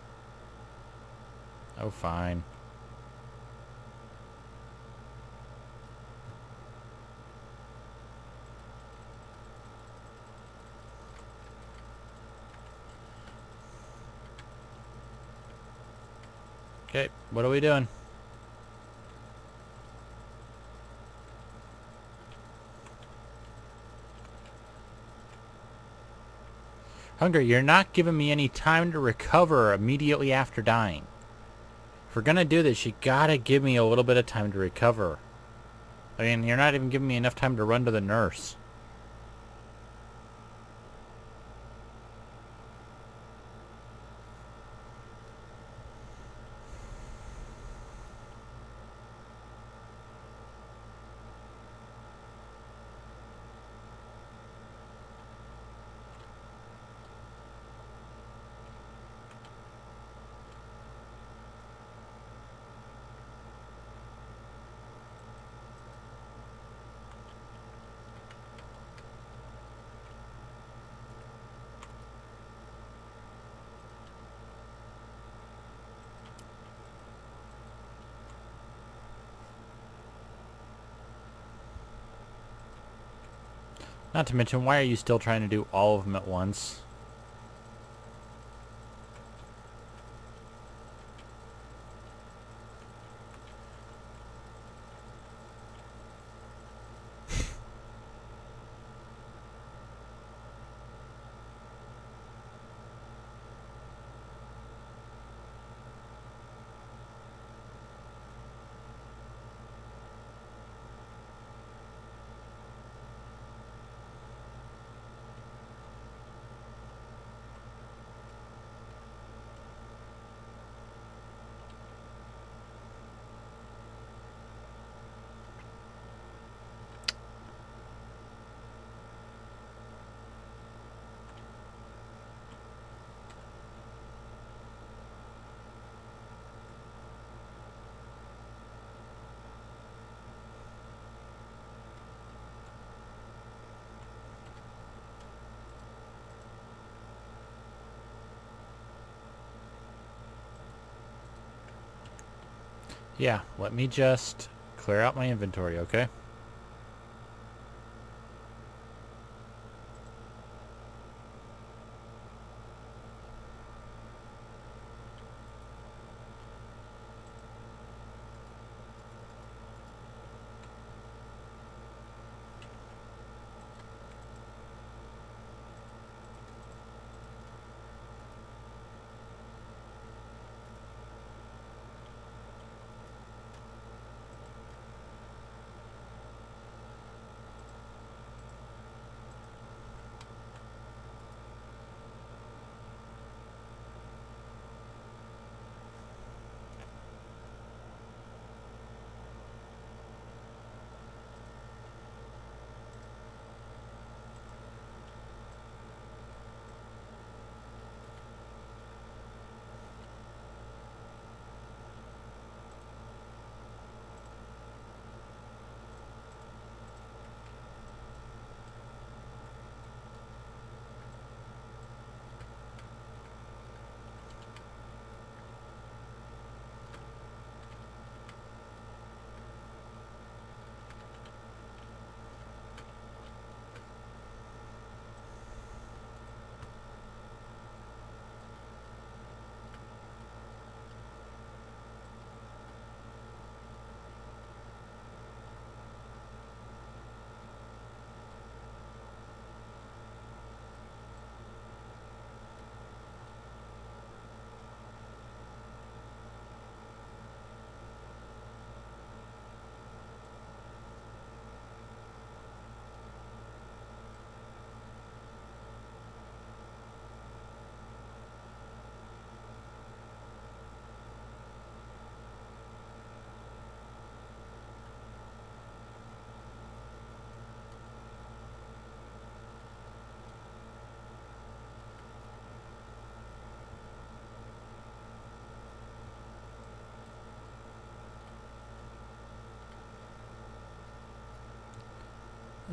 Speaker 1: Oh, fine. Okay, what are we doing? Hungry, you're not giving me any time to recover immediately after dying. If we're gonna do this, you gotta give me a little bit of time to recover. I mean, you're not even giving me enough time to run to the nurse. Not to mention, why are you still trying to do all of them at once? Yeah, let me just clear out my inventory, okay?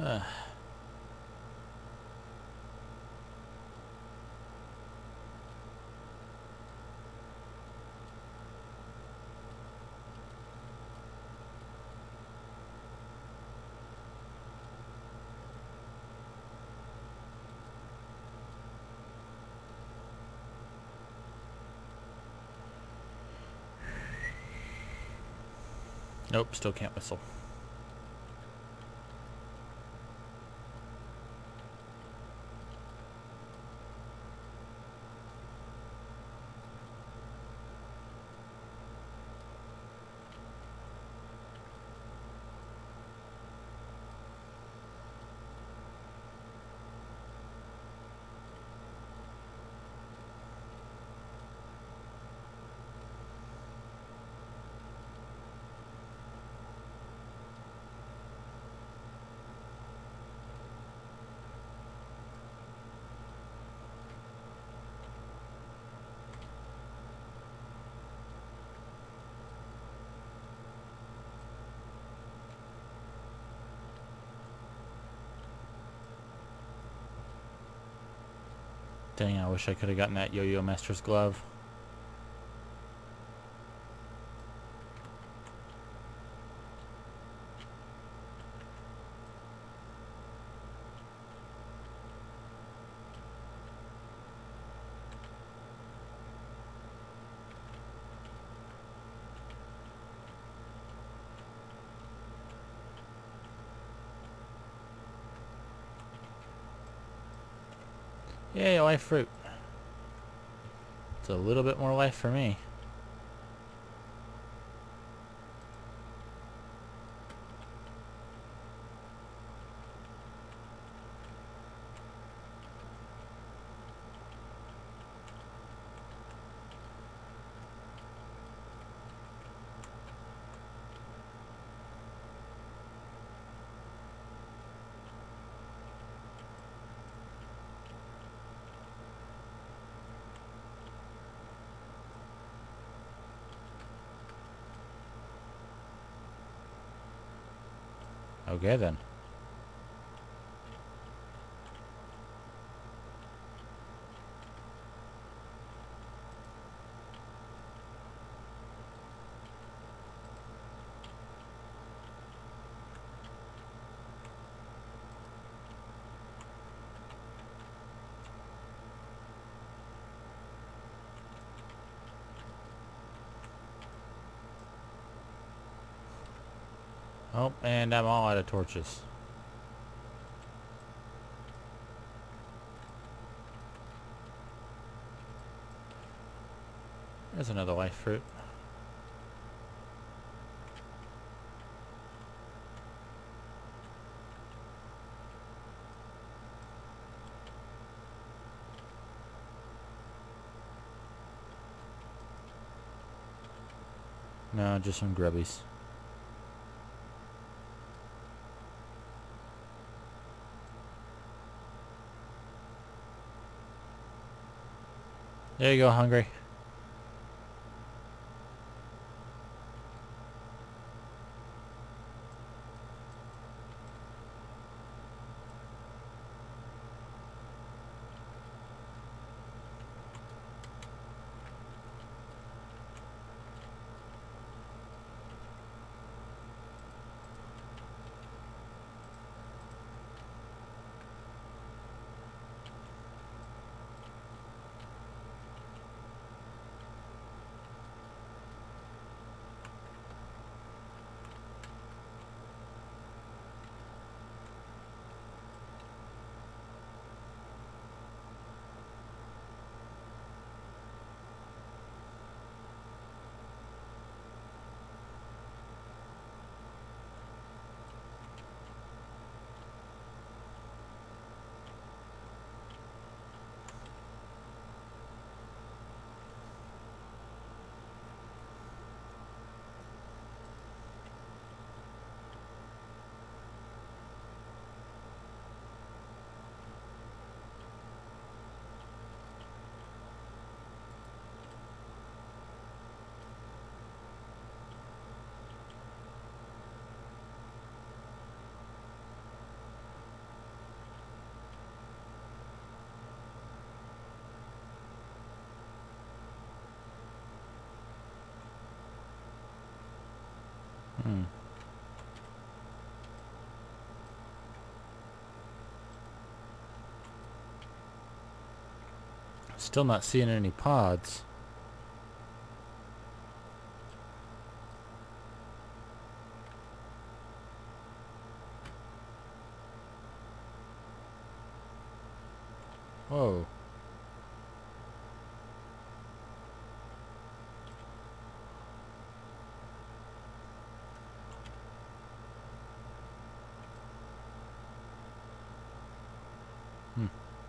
Speaker 1: Nope, still can't whistle. Dang, I wish I could have gotten that Yo-Yo Master's glove. Yay, life fruit. It's a little bit more life for me. Okay then. Oh, and I'm all out of torches. There's another life fruit. No, just some grubbies. There you go, hungry. Still not seeing any pods. Whoa. Hmm.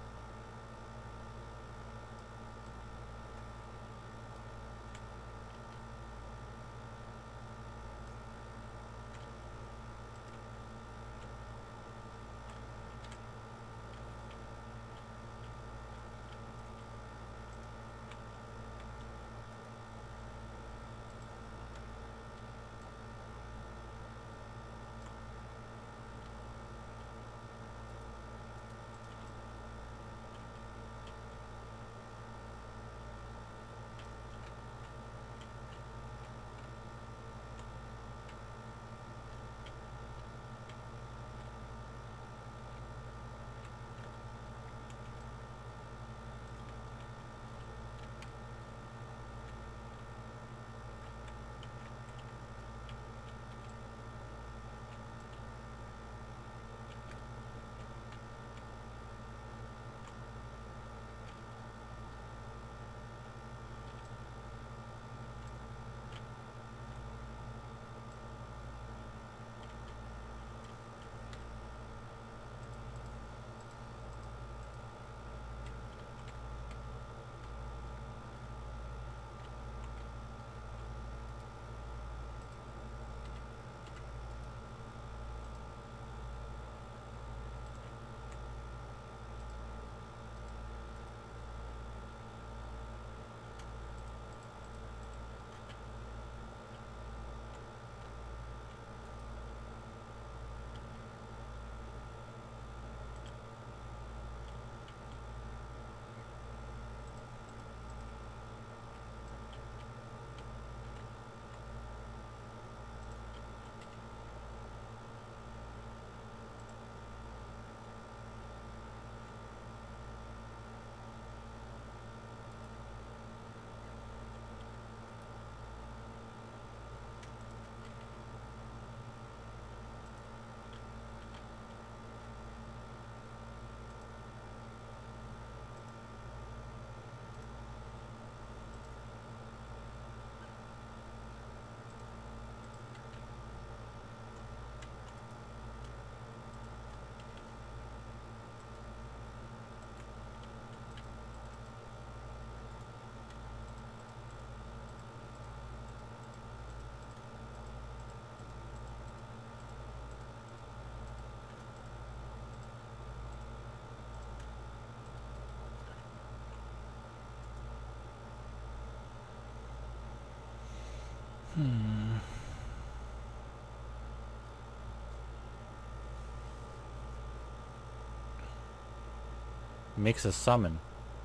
Speaker 1: Makes a summon.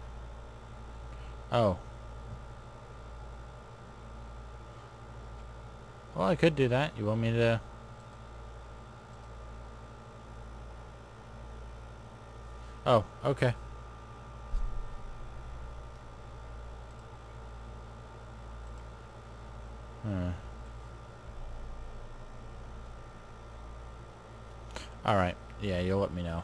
Speaker 1: Oh. Well, I could do that. You want me to... Oh, okay. Alright. Yeah, you'll let me know.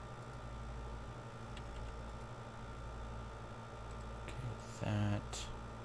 Speaker 1: That.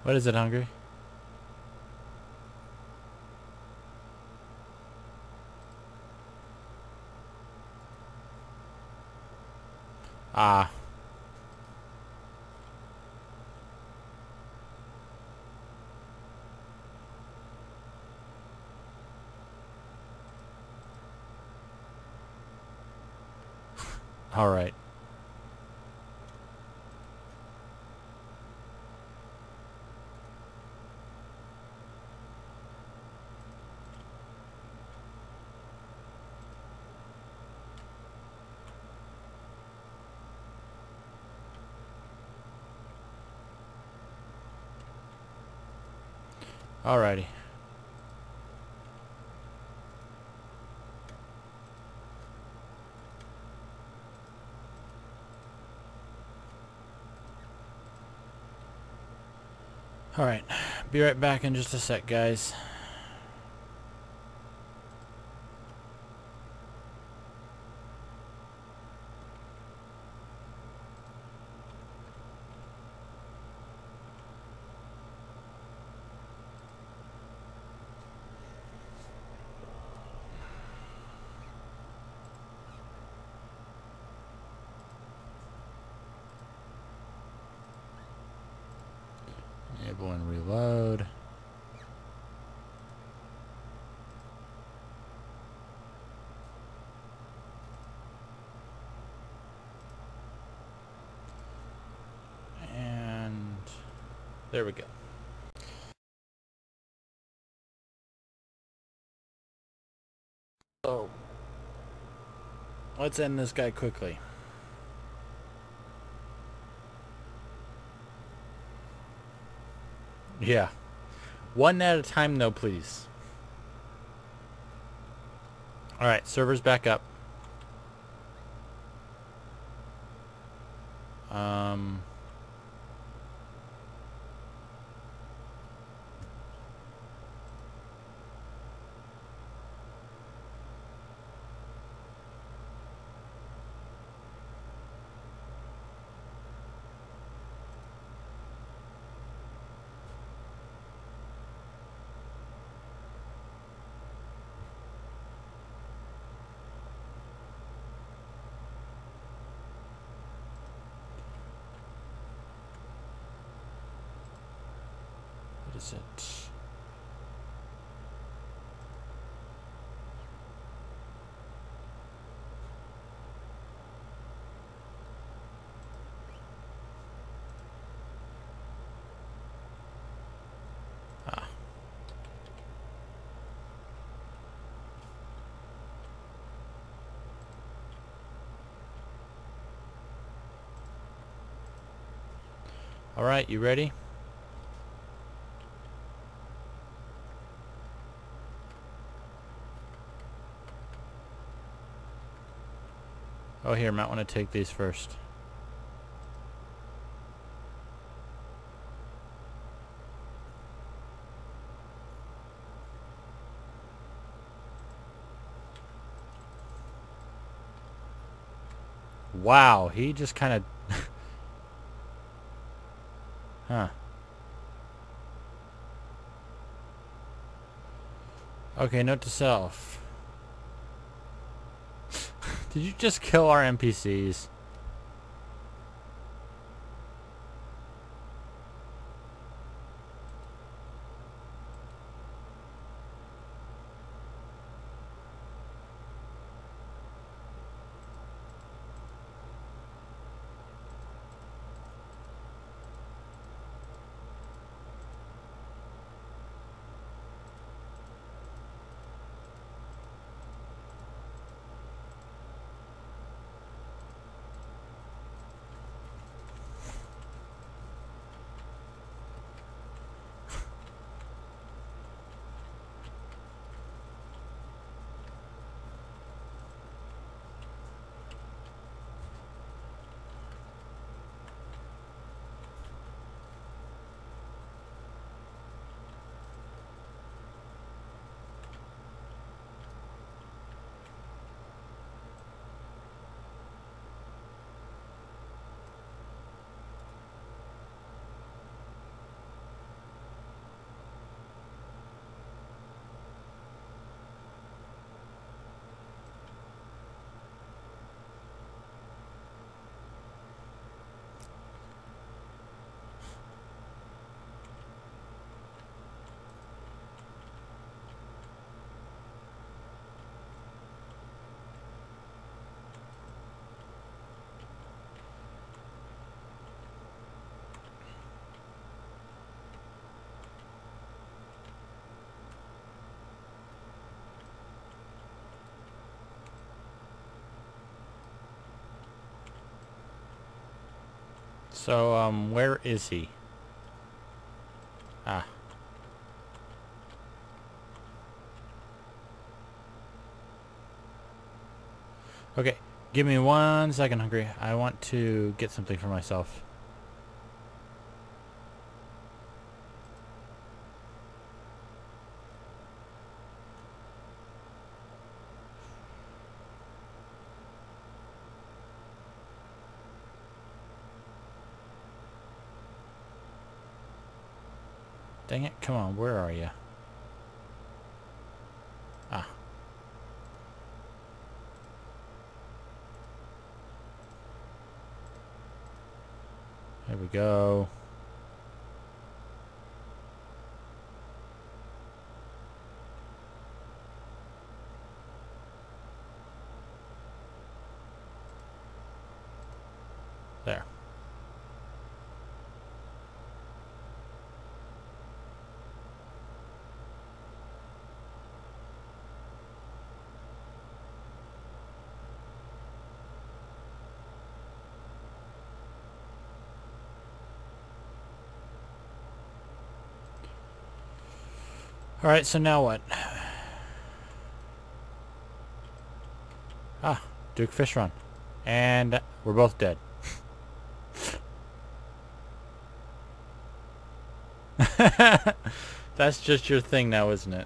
Speaker 1: What is it, hungry? Ah. All right. Alrighty. Alright. Be right back in just a sec, guys. Enable and reload. And there we go. So let's end this guy quickly. Yeah. One at a time though, please. Alright, server's back up. What is it? Ah. Alright, you ready? Oh, here, might want to take these first. Wow, he just kind of... Huh. Okay, note to self. Did you just kill our NPCs? So, where is he? Ah. Okay, give me 1 second, Hungry. I want to get something for myself. Dang it, come on, where are you? Ah. There we go. There. Alright, so now what? Ah, Duke Fish Run. And we're both dead. That's just your thing now, isn't it?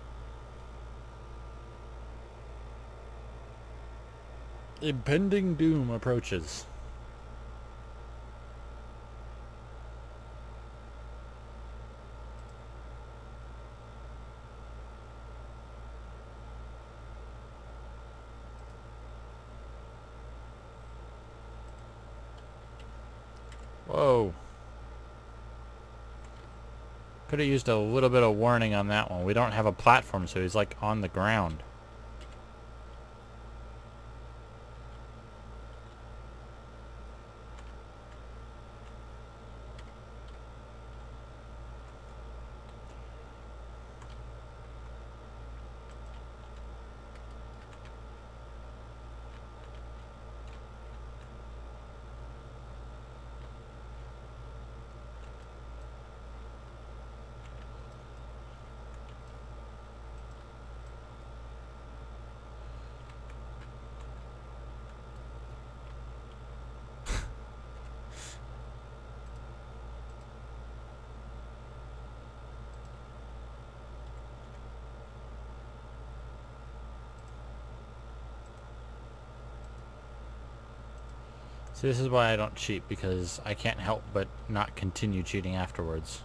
Speaker 1: Impending doom approaches. Whoa. Could have used a little bit of warning on that one. We don't have a platform, so he's like on the ground. See, this is why I don't cheat, because I can't help but not continue cheating afterwards.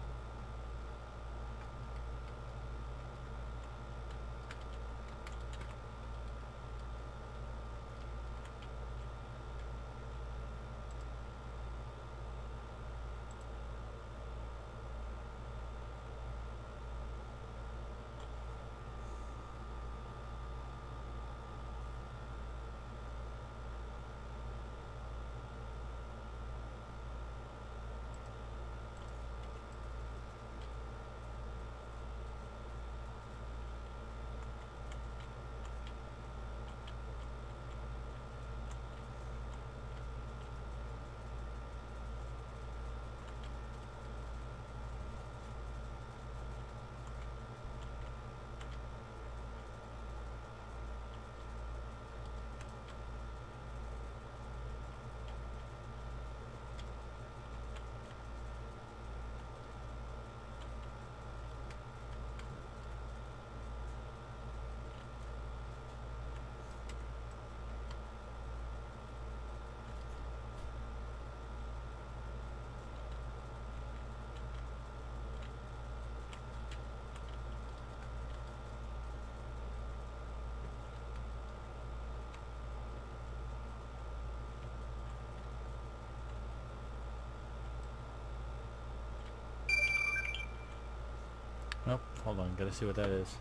Speaker 1: Nope, hold on, gotta see what that is.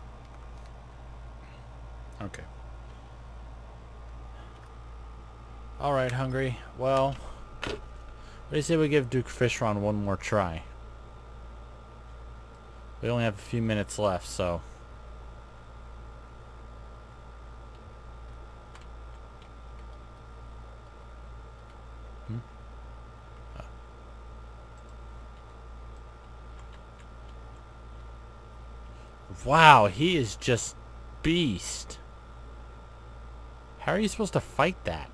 Speaker 1: Okay. Alright, Hungry. Well, what do you say we give Duke Fishron one more try? We only have a few minutes left, so... Wow, he is just beast. How are you supposed to fight that?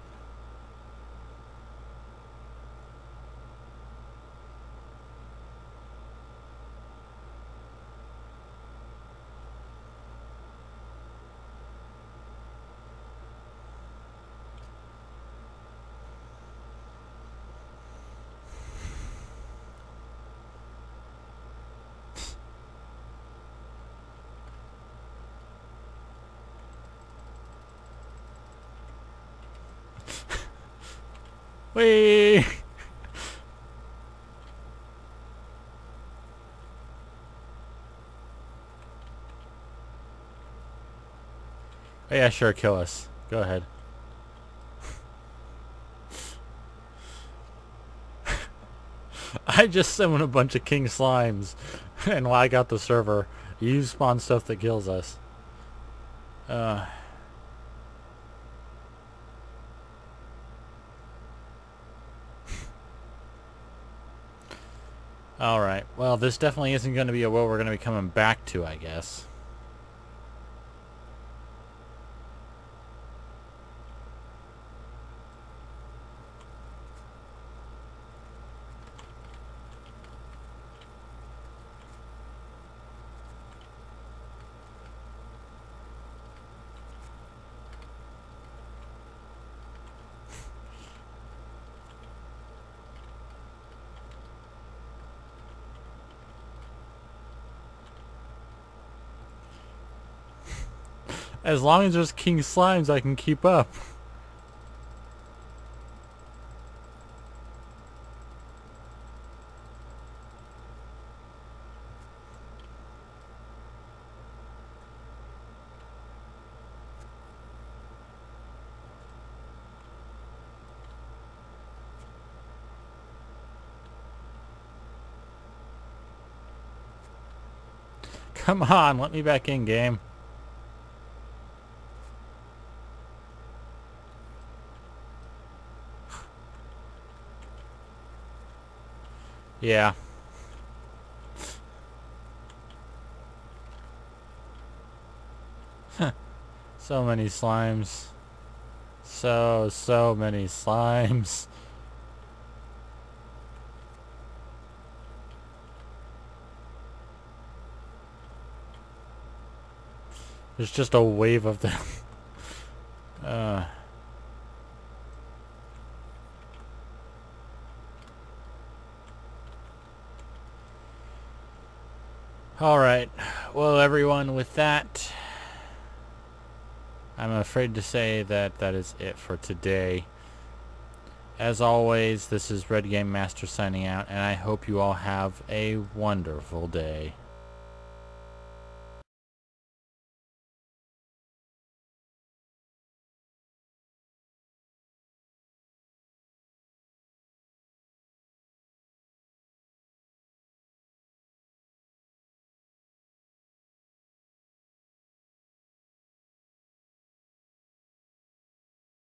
Speaker 1: Whee! Oh yeah, sure, kill us. Go ahead. I just summoned a bunch of king slimes, and while I got the server, you spawn stuff that kills us. Alright, well this definitely isn't going to be a world we're going to be coming back to, I guess. As long as there's king slimes, I can keep up. Come on, let me back in, game. Yeah. So many slimes. So many slimes. There's just a wave of them. Alright. Well, everyone, with that, I'm afraid to say that that is it for today. As always, this is Redgamemaster signing out, and I hope you all have a wonderful day.